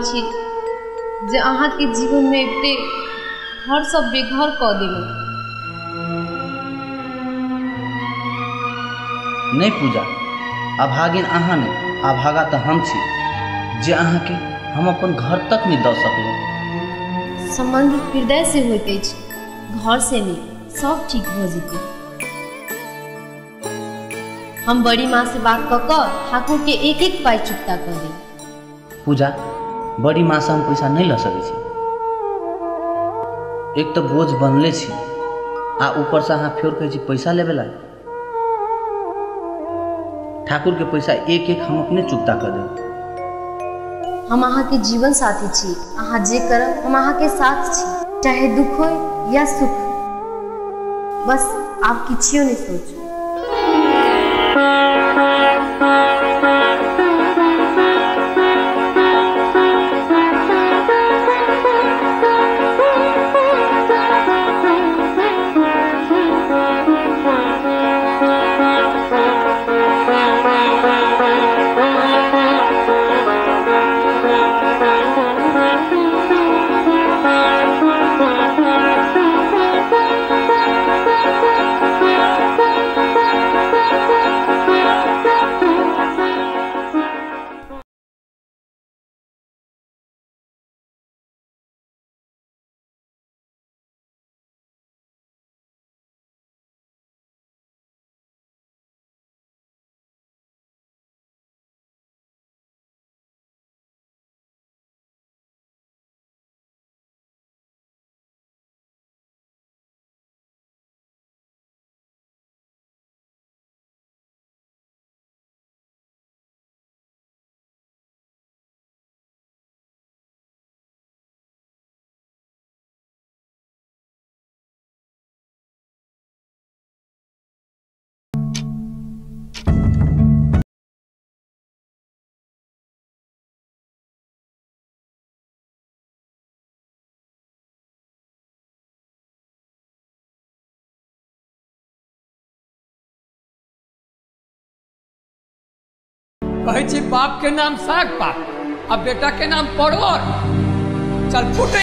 छी जे अहाँ के जीवन में एते घर सब बेघर क देलक। नहीं पूजा, अभागिन अहाँ नहीं, अभागा तो हम छी जे अहाँ के हम अपन घर तक नहीं दऽ सकलहुँ। संबंध हृदय से होइत अछि, घर से नहीं। सब ठीक भ जेतै। हम बड़ी माँ से बात क क ठाकुर के एक एक पाई चुकता कर दे। पूजा, बड़ी माँ से हम पैसा नहीं ल सकै छी। एक तो बोझ बनले छी आ ऊपर से अहाँ फेर कहै छी पैसा लेबे ला। ठाकुर के पैसा एक एक हम अपने चुकता कर देब। हम अहाँ के जीवन साथी छी। अहाँ जे करब हम अहाँ के साथ छी, चाहे दुख हो या सुख। बस आप किछियो नहीं सोचो। कहे छी बाप के नाम साग पात, अब बेटा के नाम परवर। चल फुटे।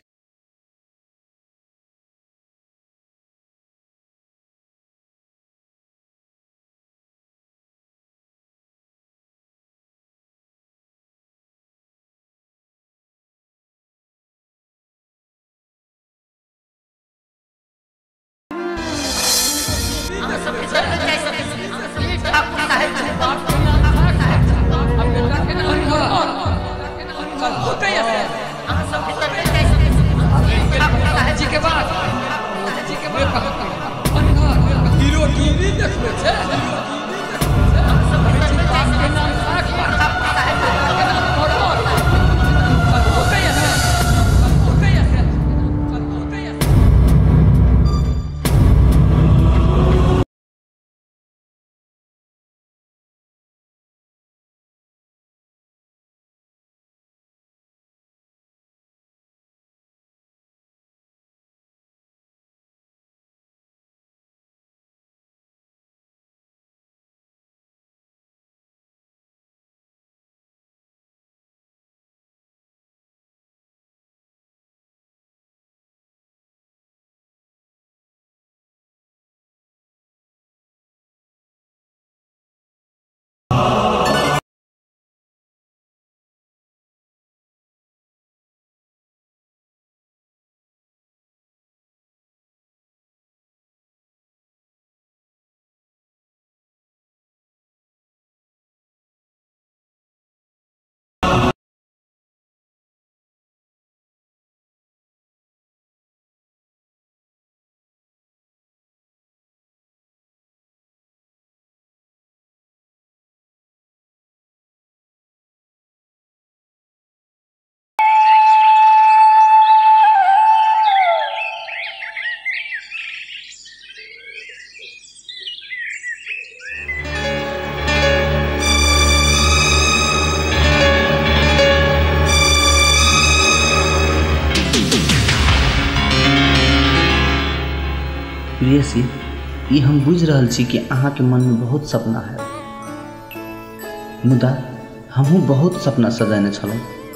प्रियसी, ये हम बुझ रहल छी कि अहाँ के मन में बहुत सपना है, मुदा हमहूँ बहुत सपना सजाने छलहुँ।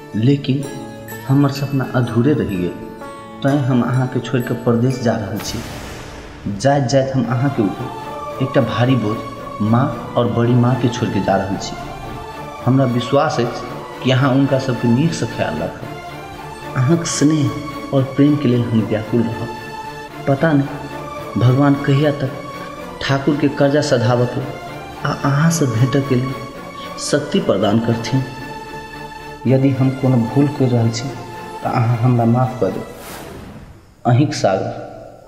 लेकिन हमर सपना अधूरे रह गए। तैं हम अहाँ के छोड़ के परदेश जा रहा छी। जाइत जाइत हम अहाँ के ऊपर एक भारी बोझ माँ और बड़ी माँ के छोड़ के जा रहा छी। हमरा विश्वास है कि अहाँ उनका सबके नीक से ख्याल रखब। अहाँक स्नेह और प्रेम के लिए हम व्याकुल रहब। पता नहीं भगवान कहिया तक ठाकुर के कर्जा सधाब के आ अहाँ से भेंट के लिए शक्ति प्रदान करथिन। यदि हम कोनो भूल कर रहा छी तो अहाँ हमरा माफ कर दे। अहिंक सागर।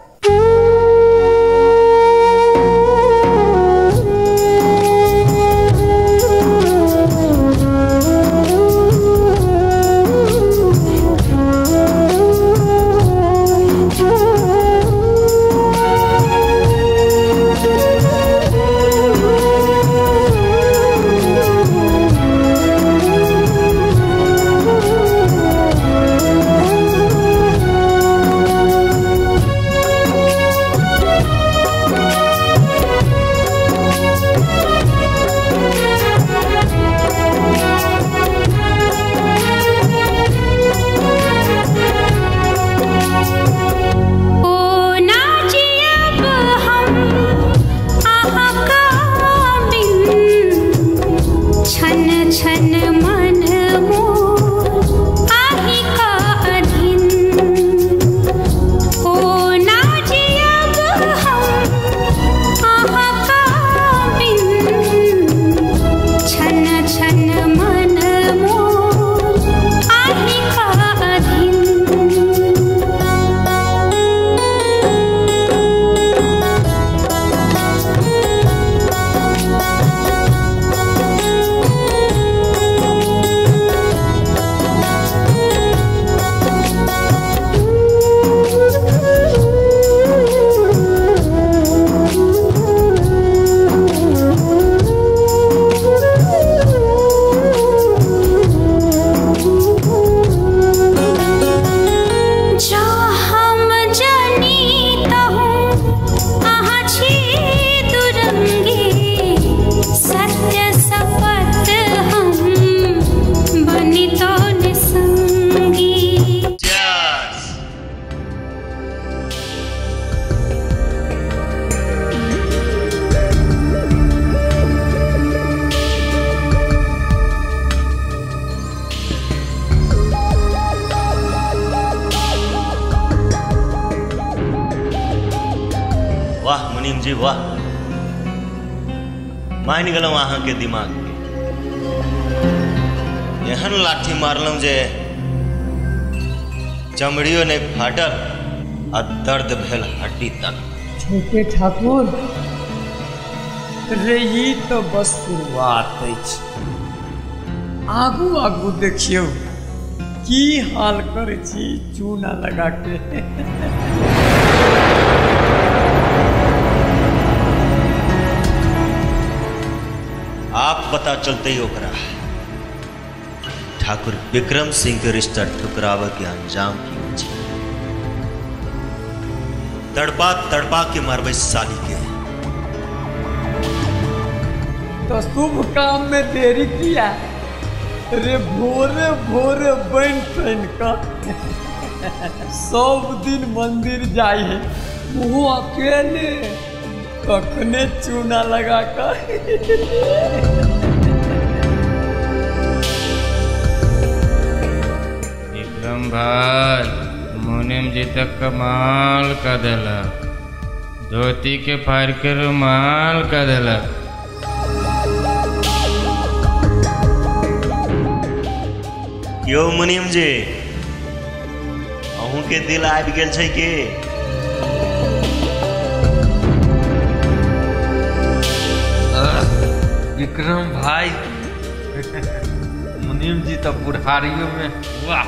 वाह मुनीम जी वाह, मान गलूँ अहाँ के दिमाग के। एहन लाठी मारलूँ जे चमड़ियों ने फाटल आ दर्द भेल हड्डी तक। छोटे ठाकुर रे ई तो बस शुरुआत अछि। आगू आगू देखियो की हाल करे छी चूना लगा के। आप पता चलते ही ओकरा ठाकुर विक्रम सिंह के रिश्ता ठुकराव के अंजाम की छी। तड़पा तड़पा के मारबे साली के। तो शुभ काम में देरी किया रे, भोरे भोरे बन ठन का सब दिन मंदिर जाए है वो अकेले कखने चूना लगा कर। विक्रम भाई मुनीम जी तक कमाल का दिला, धोती के फाड़ के रुमाल का दिला। यो मुनीम जी अहूँ के दिल आबि गेल छै के? विक्रम भाई मुनीम जी तो बुढ़ारियों में वाह।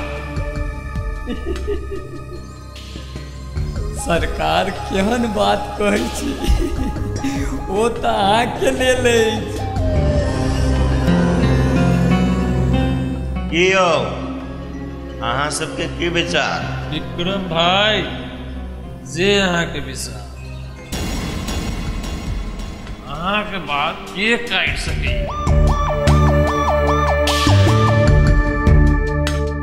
सरकार केहन बात कहै छी, वो तो अहाँ के लेल की यौ अहाँ सबके की विचार? विक्रम भाई जे अहाँ के विचार, अहाँ के बात के काट सके।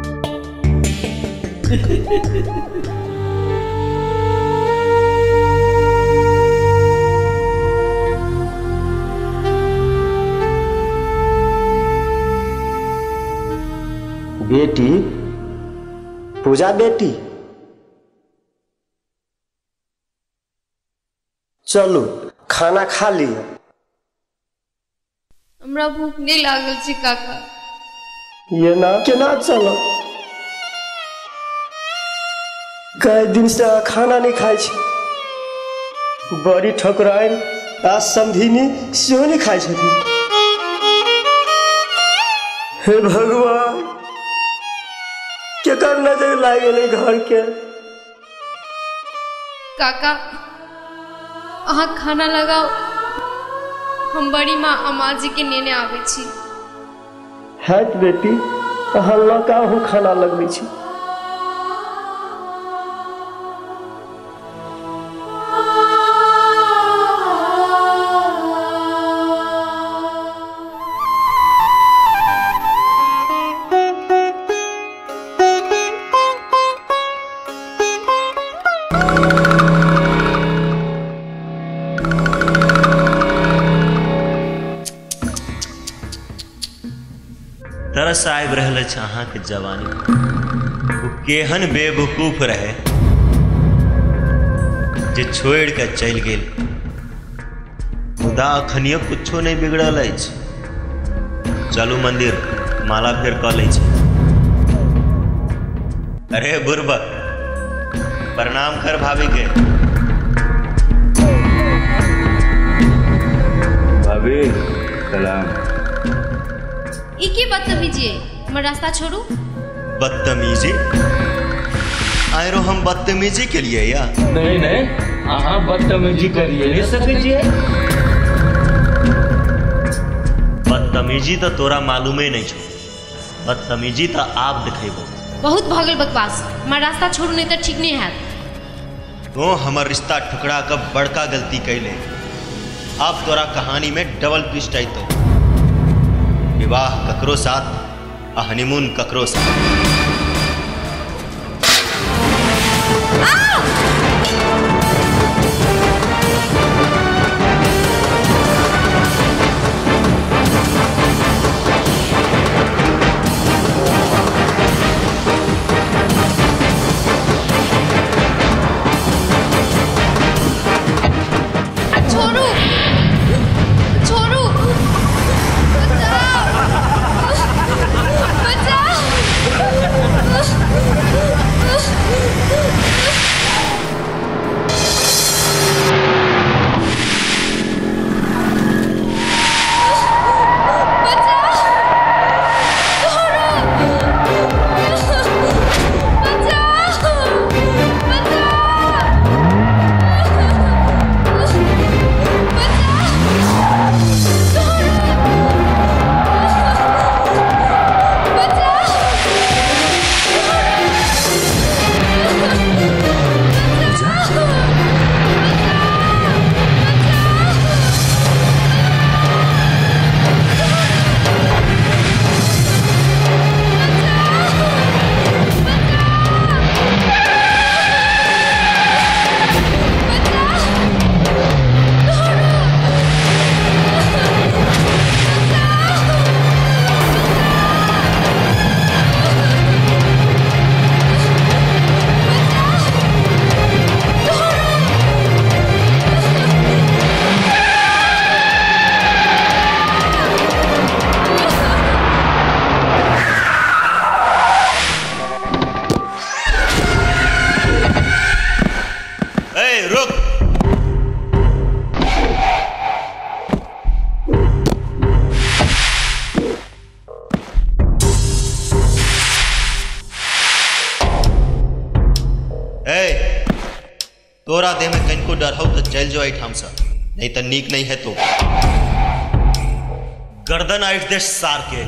बेटी, पूजा बेटी, चलो खाना खा लिया। हमरा भूख नहीं लागल छी काका। ये ना केना चलो, कई दिन से खाना नहीं खाई छी। बड़ी ठकुराइन आ समधिनी सेहो नहीं खाई छथिन। हे भगवान, केकर नजर लाग गेलै घर के। काका अहाँ खाना लगाओ, हम बड़ी माँ अम्मा जी के नेने आवे छी। हैत बेटी, अहाँ लगाहू खाना लगबै छी। तरस आबि रहल अछि अहाँके जवानी। वो केहन बेवकूफ रहे जे छोड़ के चलि गेल। मुदा अखनियो कुछो नहीं बिगड़ल अछि। चलू मंदिर, माला फेर कऽ लै छी। अरे बुर्बक, प्रणाम कर भाभी के। भाभी सलाम। इके बदतमीजी है, हमर रास्ता छोड़ू। बदतमीजी? आयरो हम बदतमीजी के लिए या? नहीं नहीं, अहाँ बदतमीजी करिए नहीं सके जी। बदतमीजी तो तोरा मालूमे नहीं छो। बदतमीजी तो आप दिखेबो। बहुत भगल बकवास, हमर रास्ता छोड़ू नहीं तो ठीक नहीं है। तो हमर रिश्ता ठुकरा कर बड़का गलती कैले। अब तोरा कहानी में डबल ट्विस्ट आई। तो विवाह ककरो साथ, हनीमून ककरो साथ। छोड़ू, छोड़ू, तोरा देह में कहीं को डर हो तो चल जो ठाम सा, नहीं तो नीक नहीं है तो गर्दन आइट दे सार के।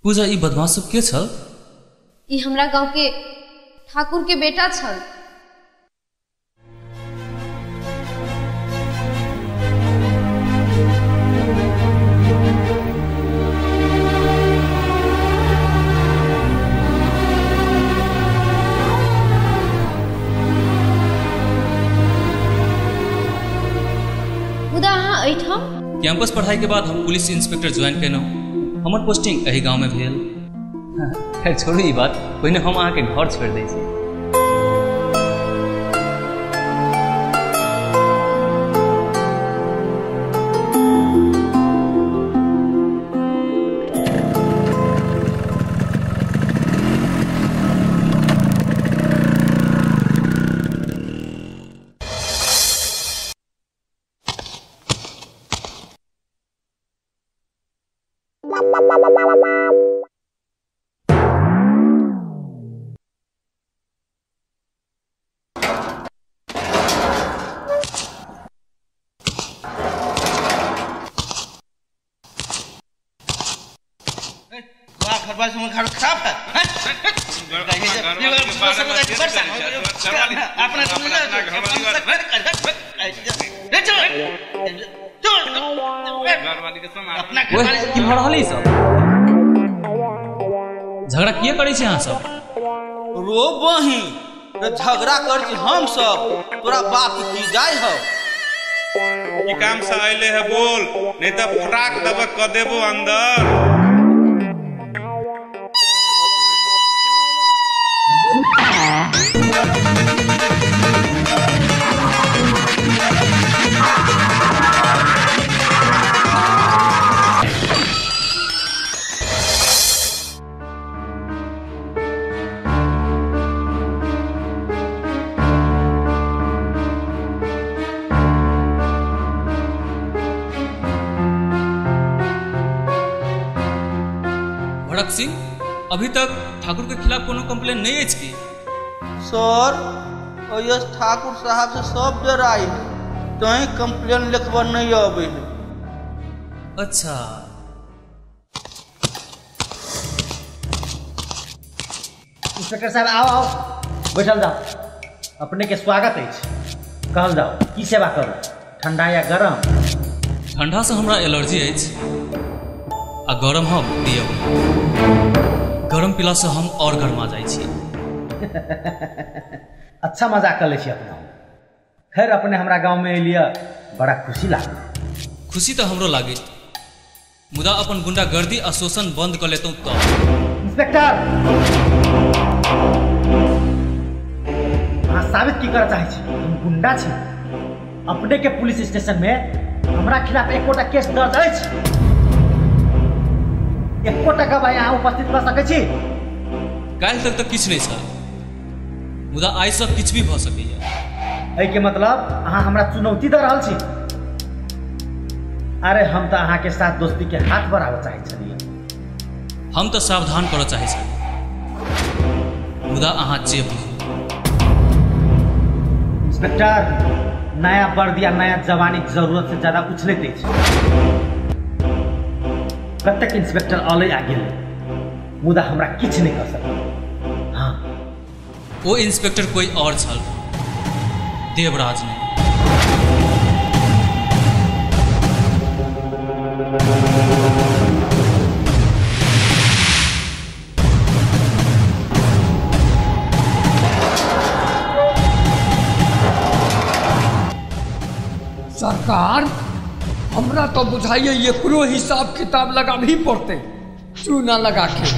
पूजा ई बदमाश सब के छल? ई हमरा गांव के ठाकुर के बेटा छल। कैंपस पढ़ाई के बाद हम पुलिस इंस्पेक्टर ज्वाइन केलहुँ। हमर पोस्टिंग एही गाँव में भेल। खैर छोड़ू ई बात, पहिने हम अहाँके घर छोड़ दै छी। झगड़ा किए करै छी अहाँ सब? रो बही झगड़ा कर छी हम सब, तोरा बाप की जाय हो। की काम से आइले है बोल, नहीं तो फटाक दबा क देबो अंदर। भड़क सिंह, अभी तक ठाकुर के खिलाफ कोनो कंप्लेन नहीं है की? सर यस ठाकुर साहब से सब डराई है, तहीं कंप्लेन लिखवा नहीं आवे है। अच्छा इंस्पेक्टर साहब आओ आओ बैठल जाओ, अपने के स्वागत है। कहल जाओ की सेवा करू, ठंडा या गरम? ठंडा से हमरा एलर्जी है आ गरम हम पियब। गरम पिला से हम और गरमा जाइ छी। अच्छा मजाक कर ले छी अपना। खैर अपने हमरा गांव में एलिया, बड़ा खुशी लागे। खुशी तो हमरो लागे, मुदा अपन गुंडागर्दी आ शोषण बंद कर लेतौ तो। इंस्पेक्टर अहाँ साबित की करऽ चाहै छी हम गुंडा छी? अपने के पुलिस स्टेशन में हमरा खिलाफ एकोटा केस दर्ज अछि? एकोटा गवाह यहाँ उपस्थित कर सकै छी? काल्हि तक तो किछु नहीं छल, मुदा आइ सब किछु भी भ सकैया। एहि के मतलब अहाँ हमरा चुनौती दऽ रहल छी? अरे हम तो अहाँ के साथ दोस्ती के हाथ बढ़ाबऽ चाहै छलियै। हम तो सावधान करऽ चाहै छलियै, मुदा अहाँ जे बुझू। इंस्पेक्टर नया वर्दी या नया जवानी की जरूरत से ज्यादा उछलैत अछि। कतेक इंस्पेक्टर अलै आ गेलै, मुदा हमरा किछु नहीं कर सकल। हाँ वो इंस्पेक्टर कोई और छल, देवराज नहीं। सरकार हमरा तो बुझाइए ये पूरा हिसाब किताब लगा भी पड़ते, चूना लगा के।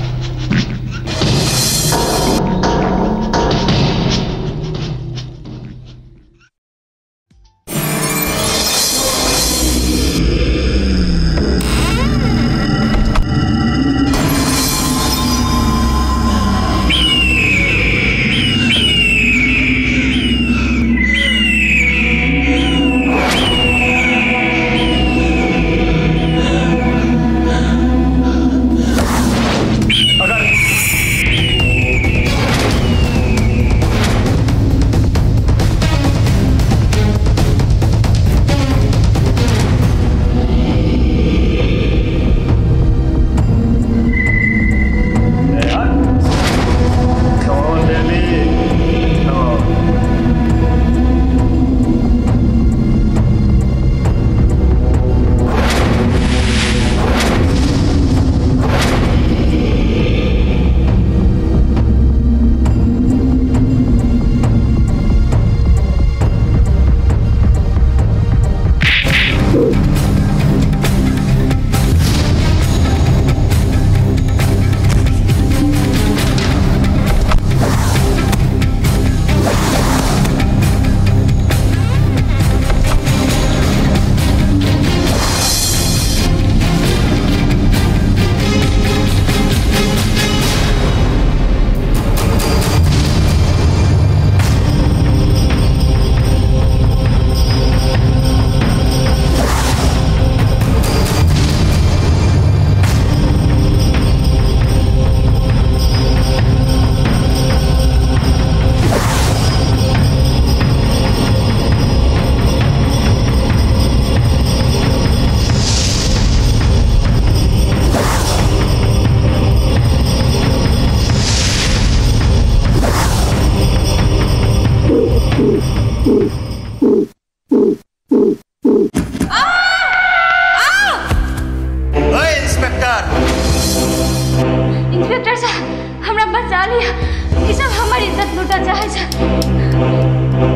इंस्पेक्टर साहब हमरा बचा लिया, ई सब हमारी इज्जत लूटा चाहे छे।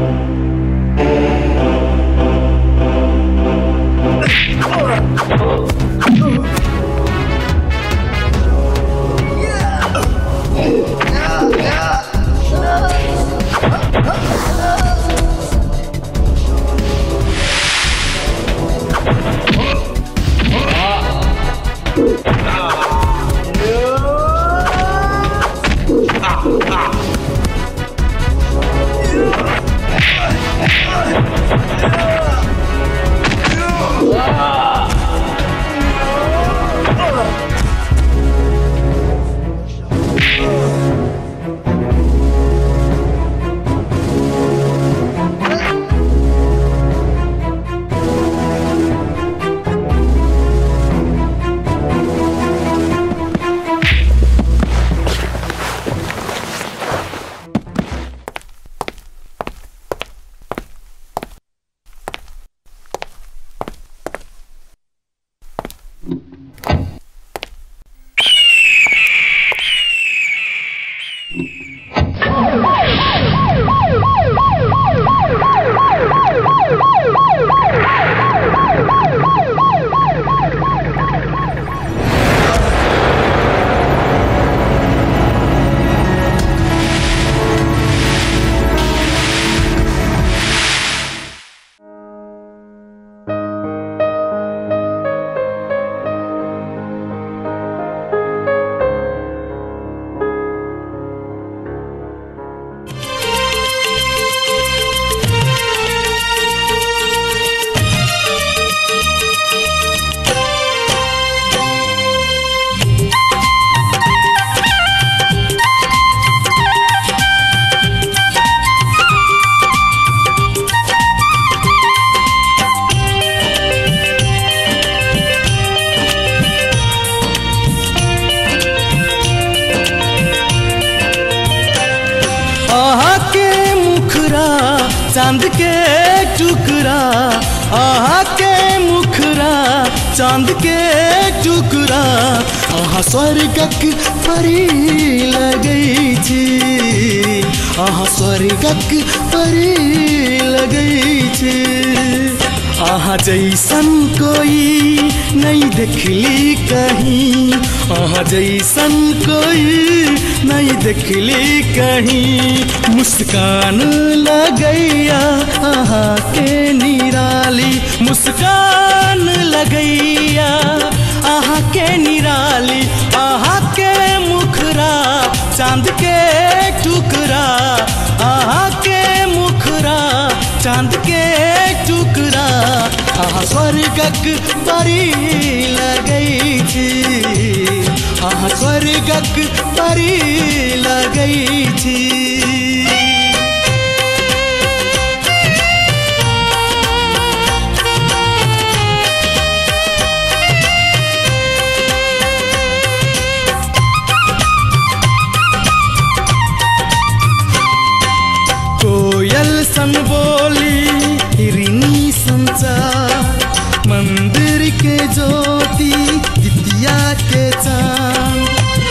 चांद के टुकड़ा, आहा के मुखरा चांद के टुकड़ा, आहा स्वर्गक परी लगई छी, आहा स्वर्गक परी लगई छी, आहा जैसन कोई नहीं देखली कहीं, आहा जैसन कोई नहीं देखली कहीं, मुस्कान लगैया आहा के निराली, मुस्कान लगैया आहा के निराली, आहा के मुखरा चांद के टुकड़ा, आहा के मुखरा चांद के टुकड़ा, आहा स्वर्गक परी लगई छी, आहा स्वर्गक परी लगई छी। कोयल सन बोली हिरनी संचार, मंदिर के ज्योति दितिया के चांद,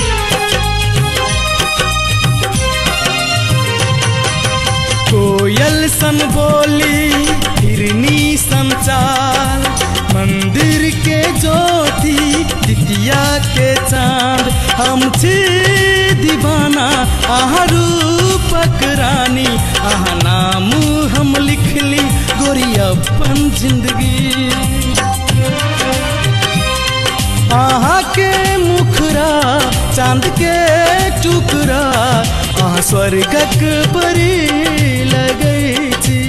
कोयल सन बोली हिरनी संचार, मंदिर के ज्योति दितिया के चांद, हम छी दीवाना आहा रूपक रानी, आहा नाम हम लिखली गोरी अपन जिंदगी, आहा के मुखरा चांद के टुकड़ा, आहा स्वर्गक परी लगई छी।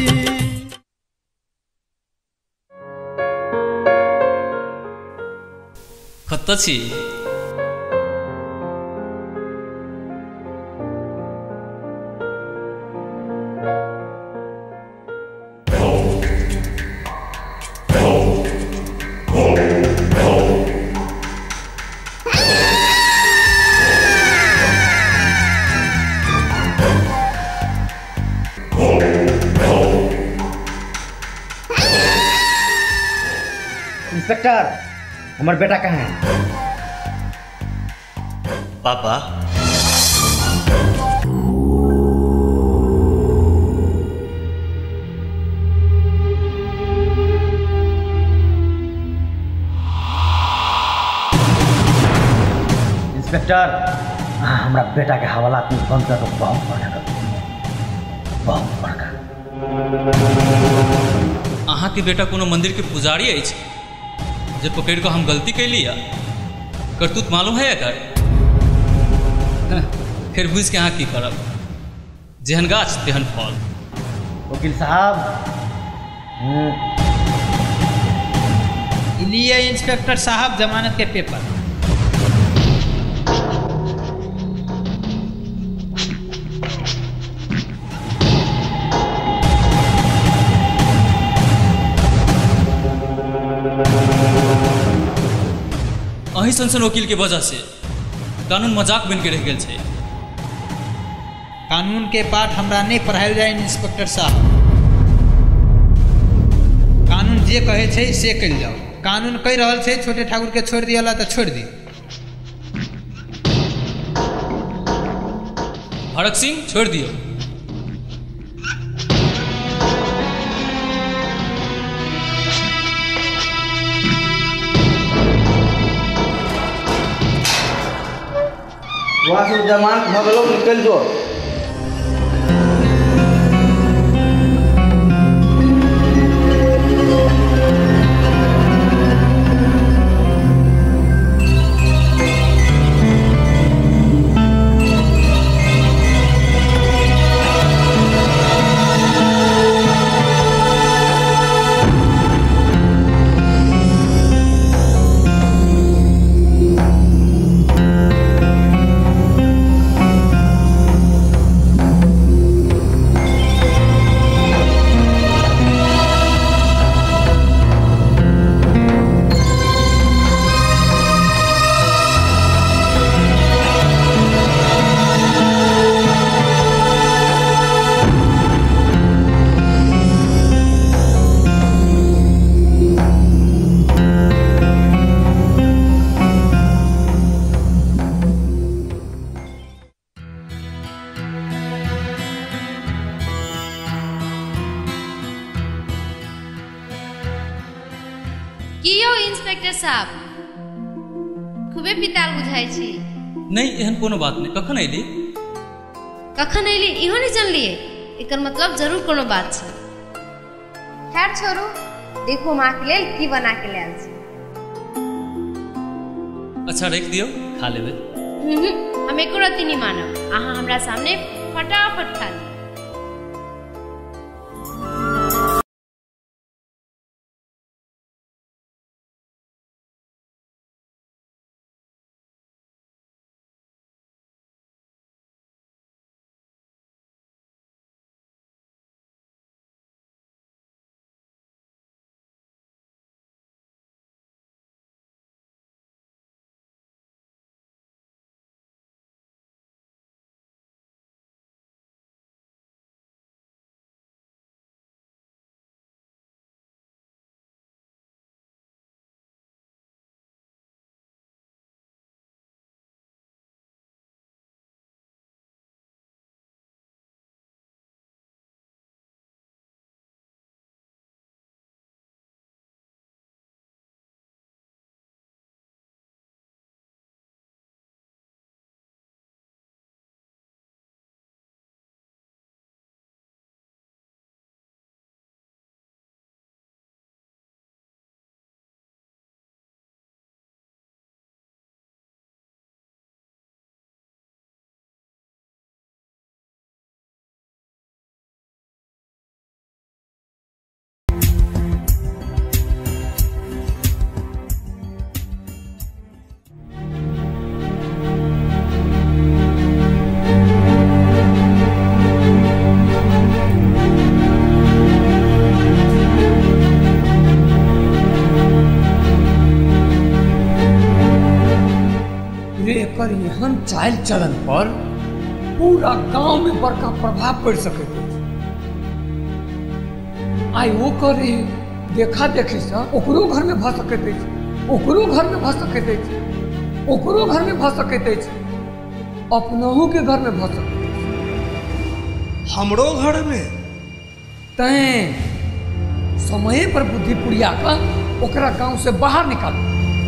कत छी? Oh इंस्पेक्टर हमार बेटा कहाँ है? पापा इंस्पेक्टर हाँ हमारा बेटा के हवाला तू बंद कर दो। बहुत बड़का कर बहुत बड़का। अहाँ के बेटा कोनो मंदिर के पुजारी अछि जे पकड़ कऽ हम गलती कैली या करतूत मालूम है एकर? फिर बुझ के अहाँ की करब? जेहन गाछ तेहन फल। वकील साहब लिए इंस्पेक्टर साहब जमानत के पेपर। अही सनसन वकील के वजह से कानून मजाक बन के रह गया है। कानून के पाठ हमरा नहीं पढ़ायल जाए इंस्पेक्टर साहब। कानून जे कहे छे से कल जाओ। कानून कह रहा है छोटे ठाकुर के छोड़ दिया तो छोड़ दी। भड़क सिंह छोड़ दियो। वहाँ से जमानत भगलो निकल जो। इंस्पेक्टर साहब खूबे पिताल बुझाई छी। नहीं एहन कोनो बात नहीं। कखन अयली? कखन अयली इहो नहीं जानलिए। एकर मतलब जरूर कोनो बात छै। खैर छोड़ू, देखो माँ के लेल की बना के लायल छी। अच्छा रख दियो, खा लेबे। हम एको रत्ती नहीं मानब। अहाँ हमरा सामने फटाफट खा ली। एकर एहन चाल चलन पर पूरा गांव में बड़का प्रभाव पड़ सके। आई वो करे देखा देखी से ओकरो घर में भऽ सकैत अछि, ओकरो घर में भऽ सकैत अछि, ओकरो घर में भऽ सकैत अछि, अपनहु के घर में भऽ सकैत अछि, हमरो घर में। तैं समय पर बुद्धि पुरिया का ओकरा गांव से बाहर निकालू।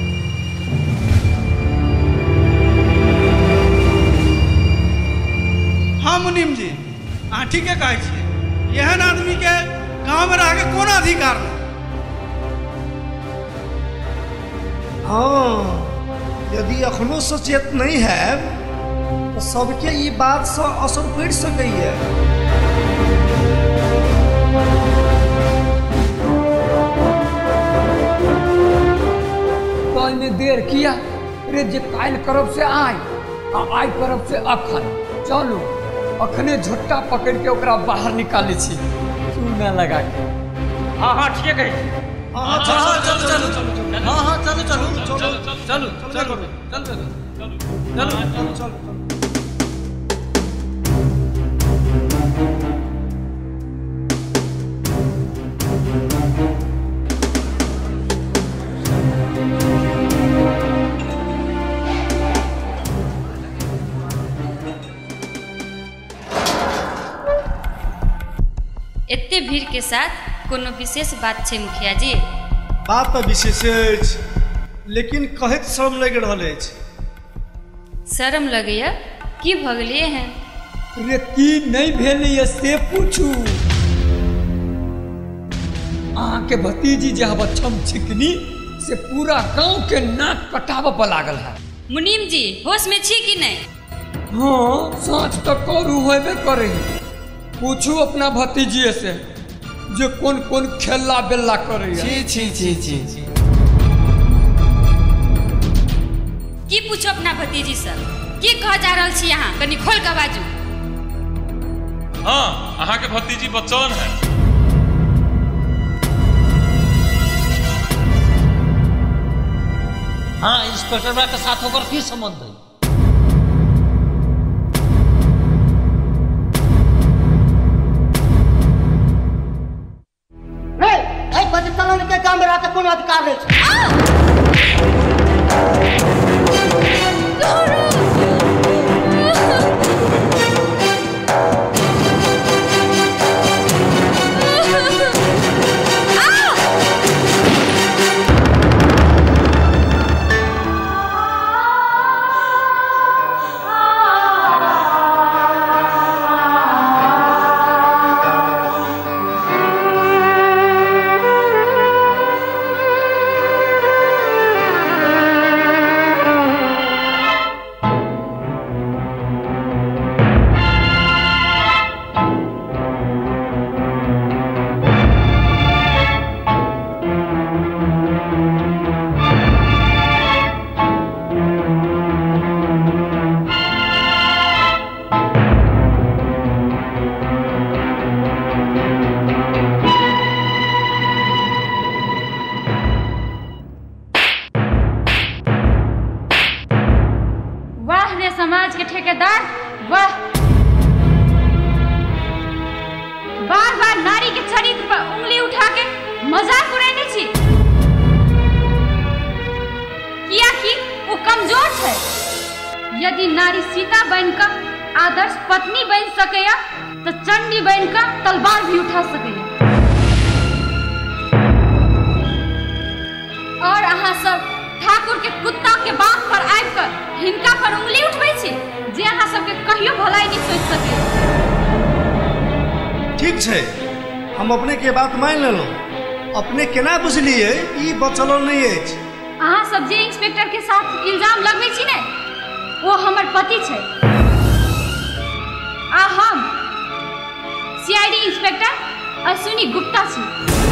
हाँ मुनीम जी, अहाँ ठीके कहै छियै। एहन आदमी के गांव में रह के कोन अधिकार नहीं। हाँ, यदि अखनो सचेत नहीं है तो सबके ये बात से असर पड़ सकैए। तो में देर किया रे, जे काल करब से आय आ आय करब से अखन। चलू अखने झोट्टा पकड़ के ओकरा बाहर निकाले छी, चूना लगा के। हाँ हाँ ठीक है। हाँ चलो चलो चलो चलो हाँ हाँ चलो चलो चलो चलो चलो चलो चलो चलो। एते भीड़ के साथ कोनो विशेष बात छै मुखिया जी? बात तो विशेष अछि, लेकिन कहैत शर्म लग रहल अछि। शर्म लगैया? की भ गेलिए हैं? रे की नहीं भेलैया से पूछू। अहाँ के भतीजी जे हवा छम छिकनी से पूरा गांव के नाक कटाव पर लागल है। मुनीम जी होश में छी कि नहीं? हाँ साँच तो करू होबे करे। पूछू अपना भतीजी से जो कौन कौन खेला बेला करे। छी छी छी छी छी। की पूछो अपना भतीजी से? की कह जा रहल छी यहाँ? कनी खोल के बाजू। हाँ, अहाँ के भतीजी बच्चन है। हाँ, इंस्पेक्टर के साथ होकर की संबंध है? के काम में रहता कोनो अधिकार नहीं। समाज के ठेकेदार, वाह। बार बार नारी के चरित्र पर उंगली उठा के मजाक उड़ाने छी, किया कि वो कमजोर है। यदि नारी सीता बनकर आदर्श पत्नी बन सकेया तो चंडी बनकर तलवार भी उठा सकेया। और अहाँ सब ठाकुर के कुत्ता के बात पर आबिकर हिनका पर उंगली उठबै छी जे अहाँ सबके कहियो भलाई नहीं सोच सके। ठीक छै, हम अपने के बात मान लेलो। अपने केना बुझलिए ई बचलो नहीं अछि? अहाँ सब जे इंस्पेक्टर के साथ इल्जाम लगबै छी ने, वो हमर पति छै आ हम सीआईडी इंस्पेक्टर अश्विनी गुप्ता छी।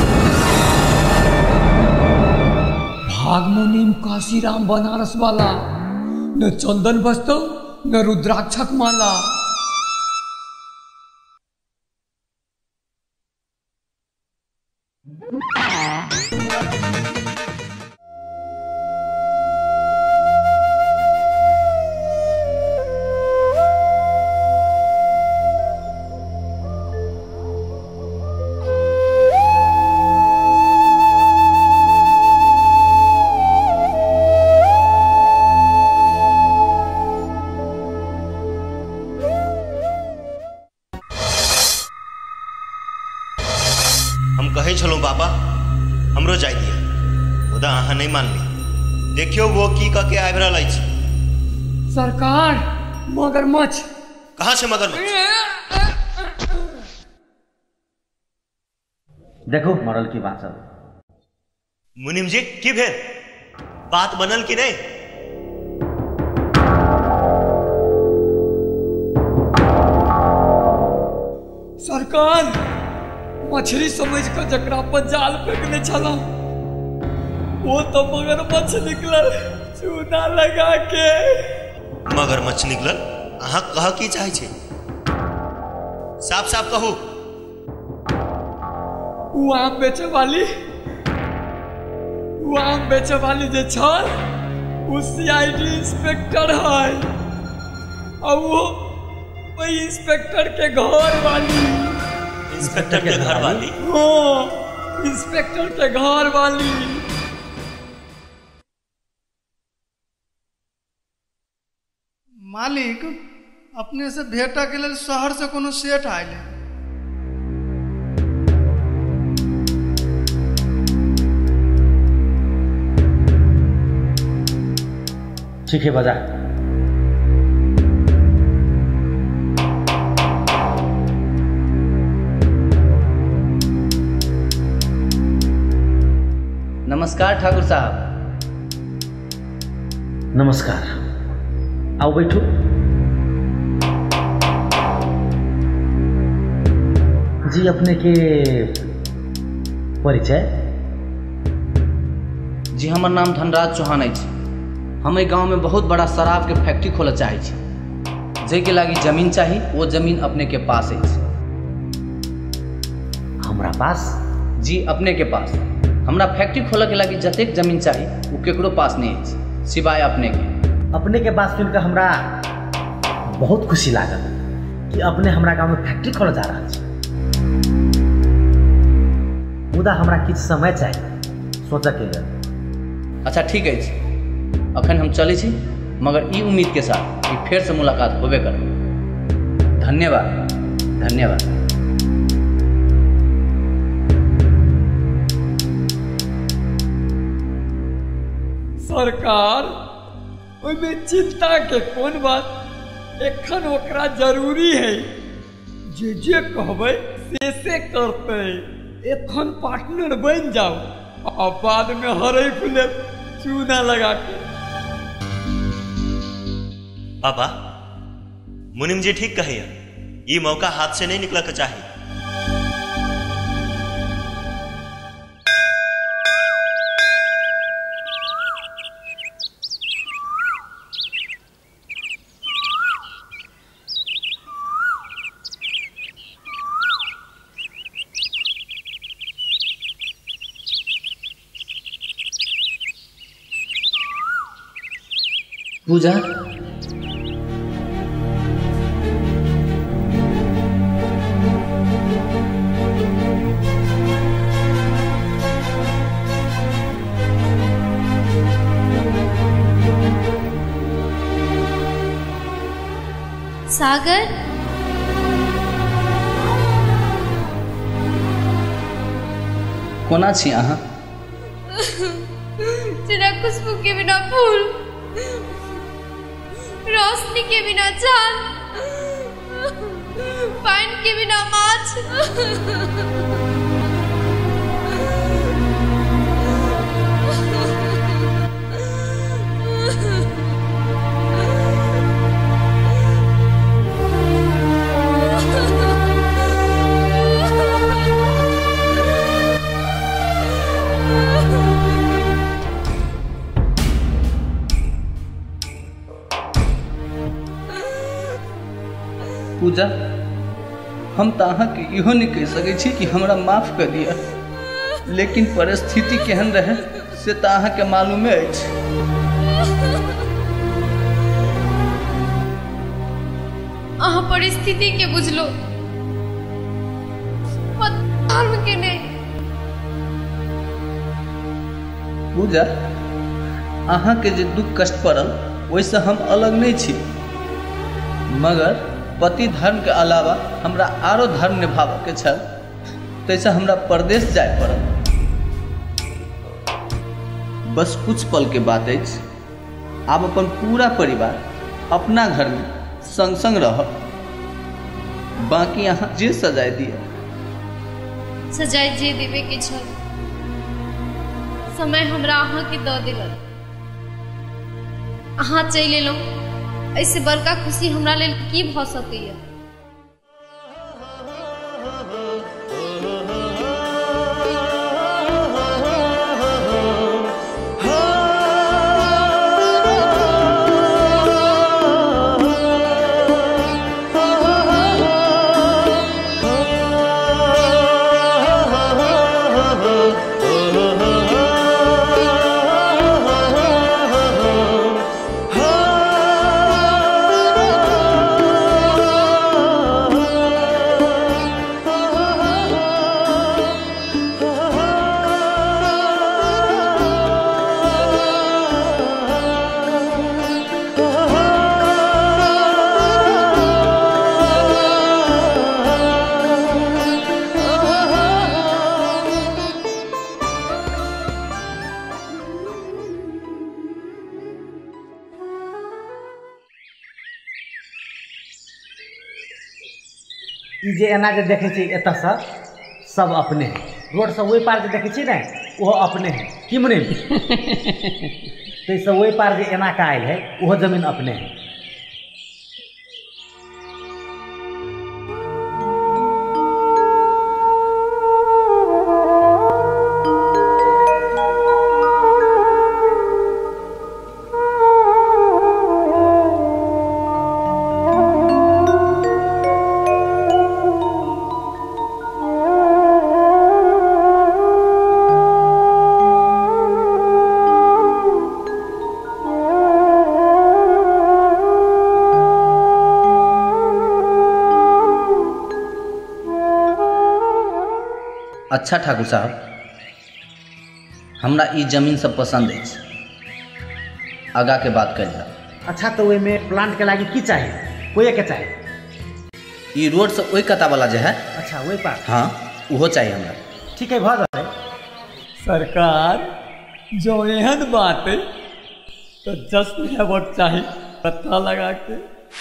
भागमुनीम काशीराम बनारस वाला, न चंदन बस्तो न रुद्राक्षक माला। हम कहे छलूँ पापा हमरो जाय दिया मुदा अहाँ नहीं मानली। देखियो वो की कह के आबि रहल अछि। सरकार मगरमच्छ। कहाँ से मगरमच्छ? देखो मरल की बात सब। मुनिम जी की भेल बात बनल कि नहीं? सरकार मछली समझ कर जकरा पर जाल फेंकने छला वो तो मगरमच्छ निकलल चूना लगा के। मगरमच्छ निकलल? अहाँ कह की चाहे छे? साफ साफ कहू। वो आम बेचे वाली वो आम बेचे वाली जे छल वो सीआईडी इंस्पेक्टर है और वो वही इंस्पेक्टर के घर वाली। इंस्पेक्टर के घर वाली? हाँ इंस्पेक्टर के घर वाली। मालिक अपने से भेटा के लिए शहर से कोनो सेठ आए। ठीक है बजा। नमस्कार ठाकुर साहब। नमस्कार, आओ बैठो। जी अपने के परिचय? जी हमार नाम धनराज चौहान है। हम एहि गांव में बहुत बड़ा शराब के फैक्ट्री खोले चाहे छी। जे के लागी जमीन चाहिए वो जमीन अपने के पास है। हमरा पास? जी अपने के पास। हमरा फैक्ट्री खोले के लागी जतेक जमीन चाहिए वो केकरो पास नहीं है सिवाय अपने के। अपने के पास सुनकर हमरा बहुत खुशी लागल कि अपने हमरा गांव में फैक्ट्री खोले जा रहा है। मुदा हमरा किछ समय चाहिए सोचे के लिए। अच्छा ठीक है, अखन हम चले छी मगर ई उम्मीद के साथ कि फिर से मुलाकात होबे कर। धन्यवाद धन्यवाद। सरकार ओइमे चिंता के कौन बात, एखन ओकरा जरूरी है जे जे कहबै से से करते। एखन पार्टनर बन जाओ और बाद में हरे फुले चूना लगा के। पापा मुनिम जी ठीक कहिए, ये मौका हाथ से नहीं निकला के चाहिए। पूजा सागर कोना छी अहाँ? तेरा खुशबू के बिना फूल, रोशनी के बिना चांद, पानी के बिना माछ। पूजा हम तो अहाँ के इहो नहीं कह सके छी कि हमरा माफ कर दिया, लेकिन परिस्थिति केहन रहे से तो अहाँ के मालूमे अछि। अहाँ परिस्थिति के बुझलो, धर्म के नहीं। पूजा अहाँ के जे दुख कष्ट पड़ल वैसे हम अलग नहीं छी, मगर पति धर्म के अलावा हमरा आरो धर्म निभावे के छल तैसे हमरा परदेश जाए पड़ल। बस कुछ पल के बात अछि, आब अपन पूरा परिवार अपना घर में संग संग रह, बाकी अहाँ जे सजाय दिए सजाय जे देवे के छल समय हमरा अहाँ के दऽ देलक। अहाँ चलि एलहुँ, ऐसे बड़का खुशी हमरा लेल की भऽ सकैया। ई जे एना जे देखै छी एतऽ से सब अपने हैं, रोड से ओहि पार जे देखै छी ने ओहो अपने हैं कि मुनि तैसे ओहि पार जे एना का आयल है ओहो जमीन अपने है। अच्छा ठाकुर साहब, हमरा ई जमीन सब पसंद अछि, आगा के बात कल जाए। अच्छा तो ओहि में प्लांट के लागी की चाहिए, कोई के चाहिए? ई रोड से ओहि कता वाला जे है, अच्छा वही पार, हाँ वो चाहिए हमरा। ठीक है, बहुत है सरकार जो एहन बात है तो जस्ट हेवट चाहिए पता लगा के।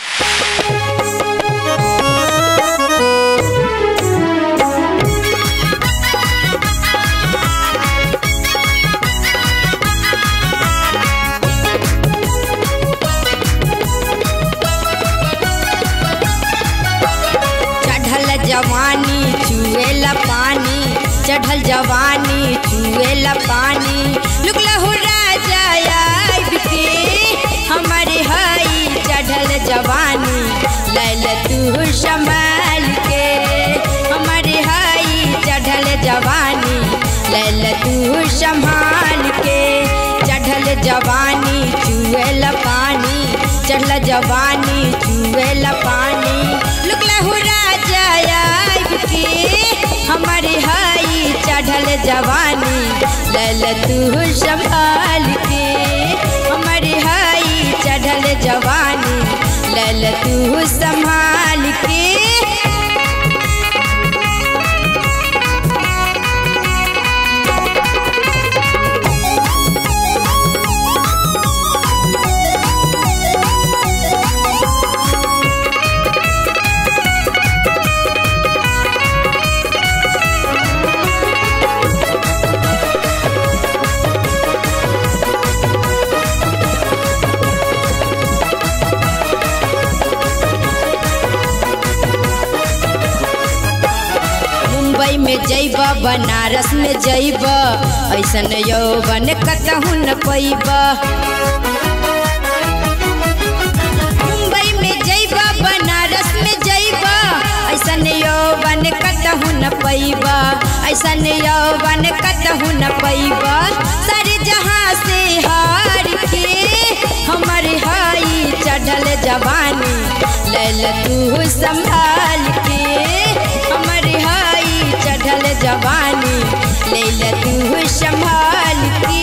जवानी चुएला पानी, चढ़ल जवानी चुएला पानी, लुकला हो राजा आइब के हमारे हई चढ़ल जवानी, लैल तू संभाल के हमारे हई चढ़ल जवानी, लैल तू संभाल के। चढ़ल जवानी चुएला पानी, चढ़ल जवानी चुएला पानी, लुकला हो राजा आइब के हमारे हई चढ़ल जवानी, लैल तू संभाल के हमारे हई चढ़ल जवानी, लैल तू संभाल के। में जैब बनारस में जैब, ऐसन यौवन कतहु न पैब। मुंबई में जैब बनारस में जैब, ऐसन यौवन कतहु न पैब, ऐसन यौवन कतहु न पैब। सारे जहाँ से हार के हमारे हई चढ़ल जवानी, लैल तू संभाल के हमारे हई चढ़ल जवानी, लैल तू संभाल के।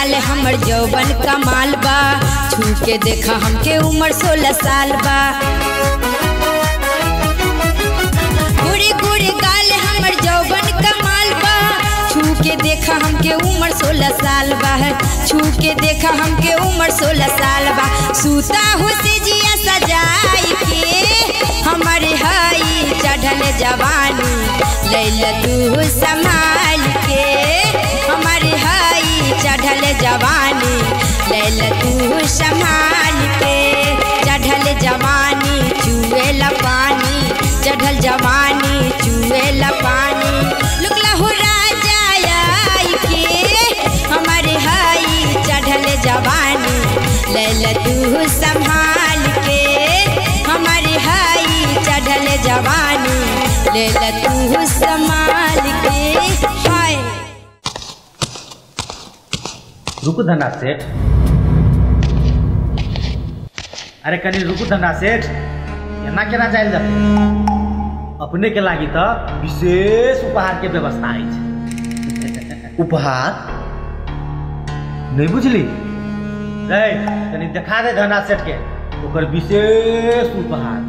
गाल हमर जौवन कमाल बा, छू के देखा हमके उम्र सोलह साल बा। गुड़ी गुड़ी गाल हमर जौवन कमाल बा, छू के देखा हमके उम्र सोलह साल बा, छू के देखा हमके उम्र सोलह साल बा। सूता हो से जिया सजाई के हमारे हई चढ़ल जवानी, लैला तू संभाल के हमारे हई चढ़ल जवानी, लैला तू संभाल के। चढ़ल जवानी चुएला पानी, चढ़ल जवानी चुएला पानी, लुकला हो राजा आई के हमारे हई चढ़ल जवानी, लैला तू संभाल के हमारे हई चढ़ल जवानी, लैला तू संभाल के। हाय रुको धना सेठ, अरे कनी रुको धना सेठ, केना केना जाइल जाते? अपने के लागी तो विशेष उपहार के व्यवस्था है। उपहार नहीं बुझली? रे कनी देखा दे धना सेठ के ओकर विशेष उपहार।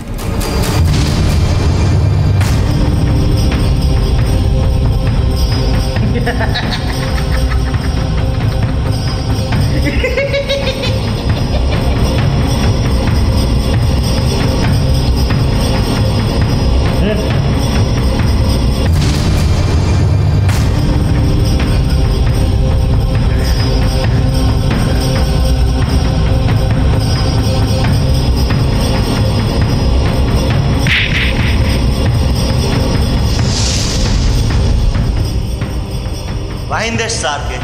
वाहिंदे सार के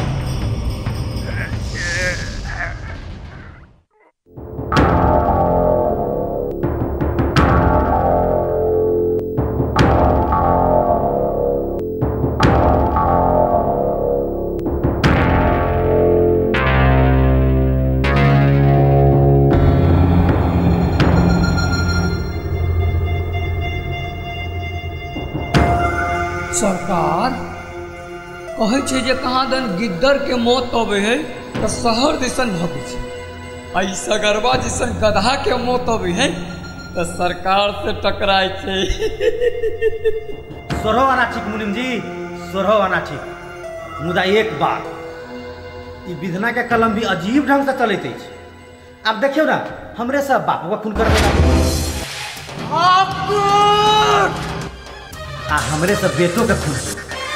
सरकार कहै छै जे कहाँ दन गिद्दर के मौत अबे है तो शहर दिसन भगे छै, आई सगरवा जिसन गधा के मौत अबे है तो सरकार से टकराए छै। सोरहो आना ठीक मुनिम जी, सोरहो आना ठीक। मुदा एक बात, ई विधना के कलम भी अजीब ढंग से चलते अछि। अब देखियो ना, हमरे सब बापू का खून करबे आ हमरे सब बेटों का खून।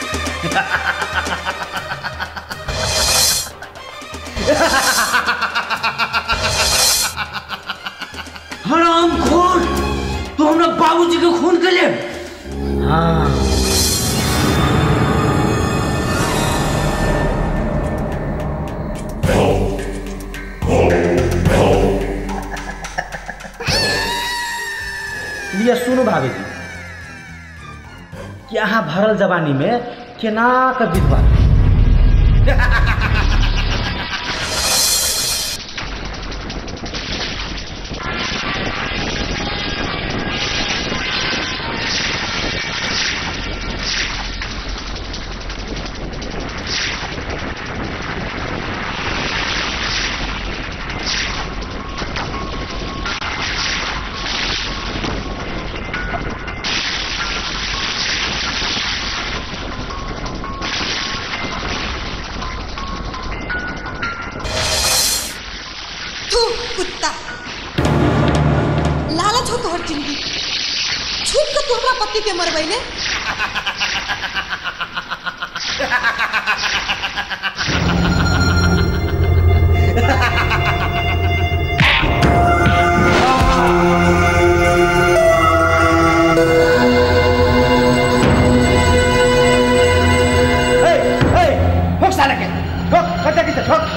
हराम खोर, तो हमरा बाबूजी के खून के ले। हाँ लिया सुनो भाभी जी, कि अहाँ भरल जवानी में केना कर विधवा कुत्ता लालच हो तोहर जिंदगी, छुप के तोहरा पति के मरबैले। ठोक साले के, ठोक कटे की ठोक।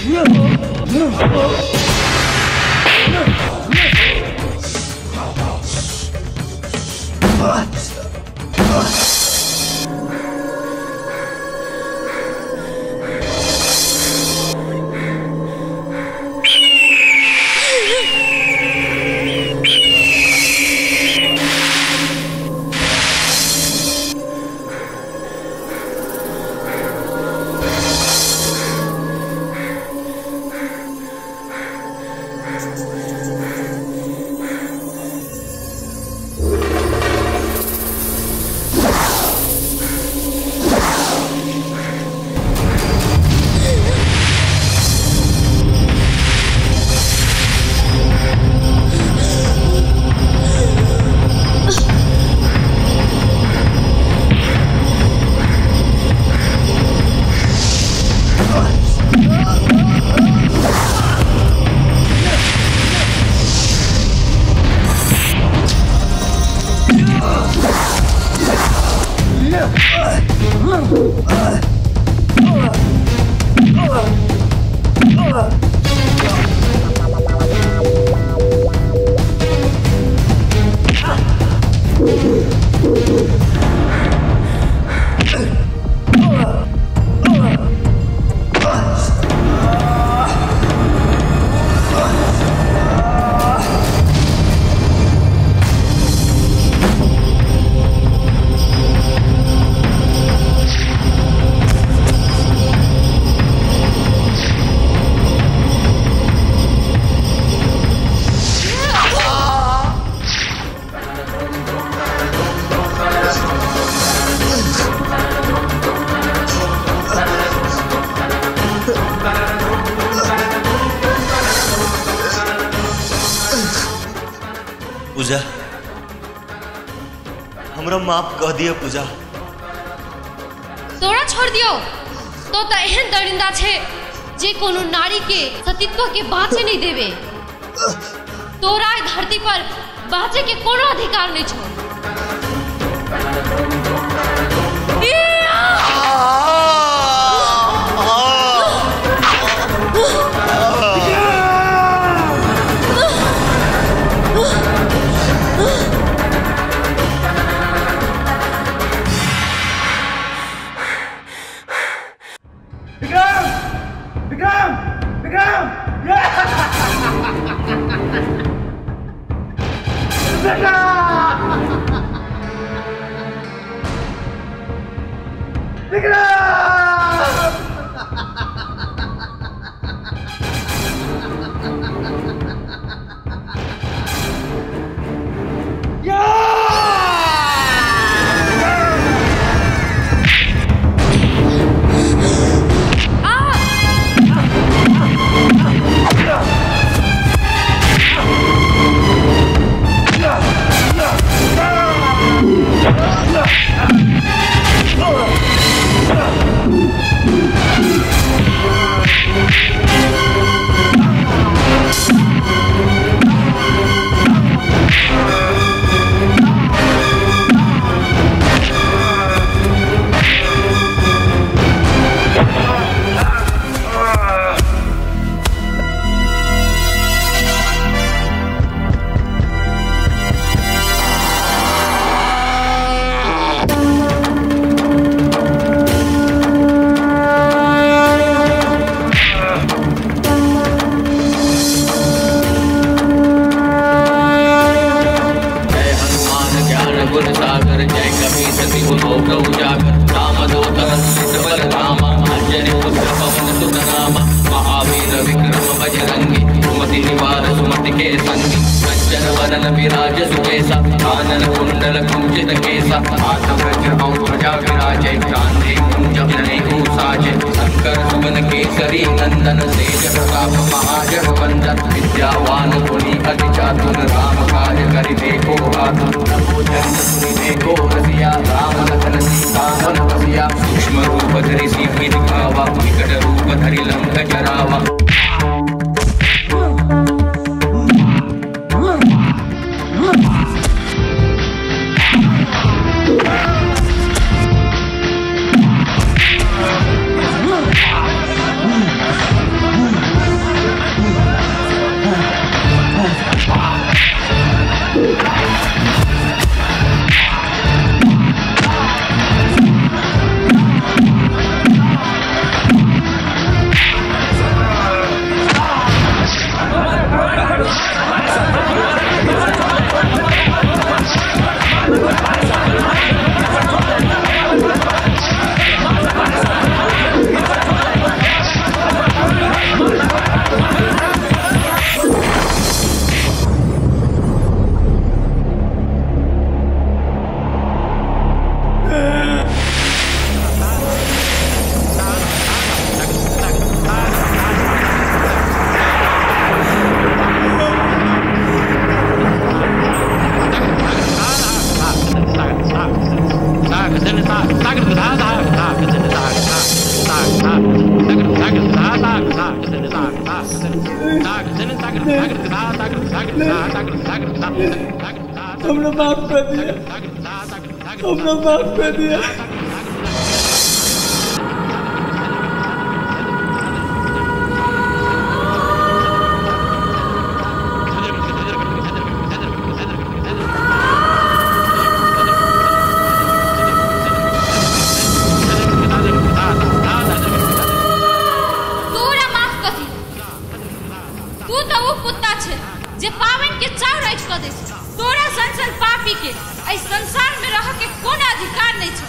पूजा हमरा माफ कह दिए पूजा। तोरा छोड़ दियो तो त एहन दरिंदा छे जे कोनो नारी के सतीत्व के बाँचे नहीं देवे। तोरा धरती पर बाँचे के कोनो अधिकार नहीं छो। Hmm. हमने माफ कर दिया, हमने माफ कर दिया। जे पावन के चाव राइज क दे छै, तोरा संसन पापी के एहि संसार में रह के कोनो अधिकार नहीं छै।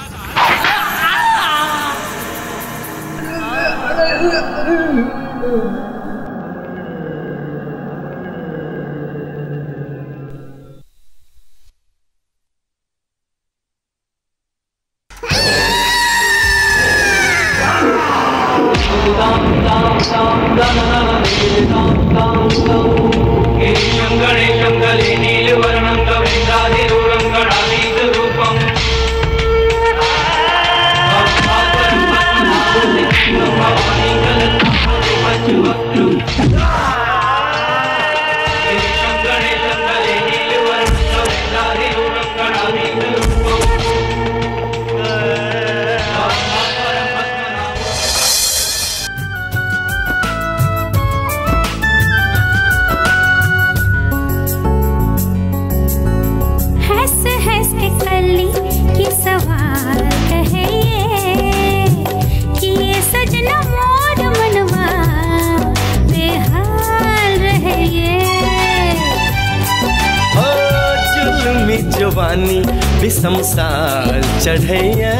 जवानी बिसमसाल चढ़ैया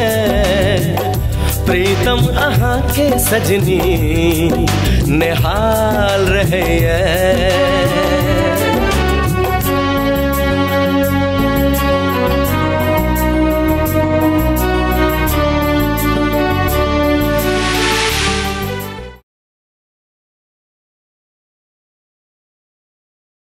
प्रीतम अहाँ के सजनी निहाल रहैया।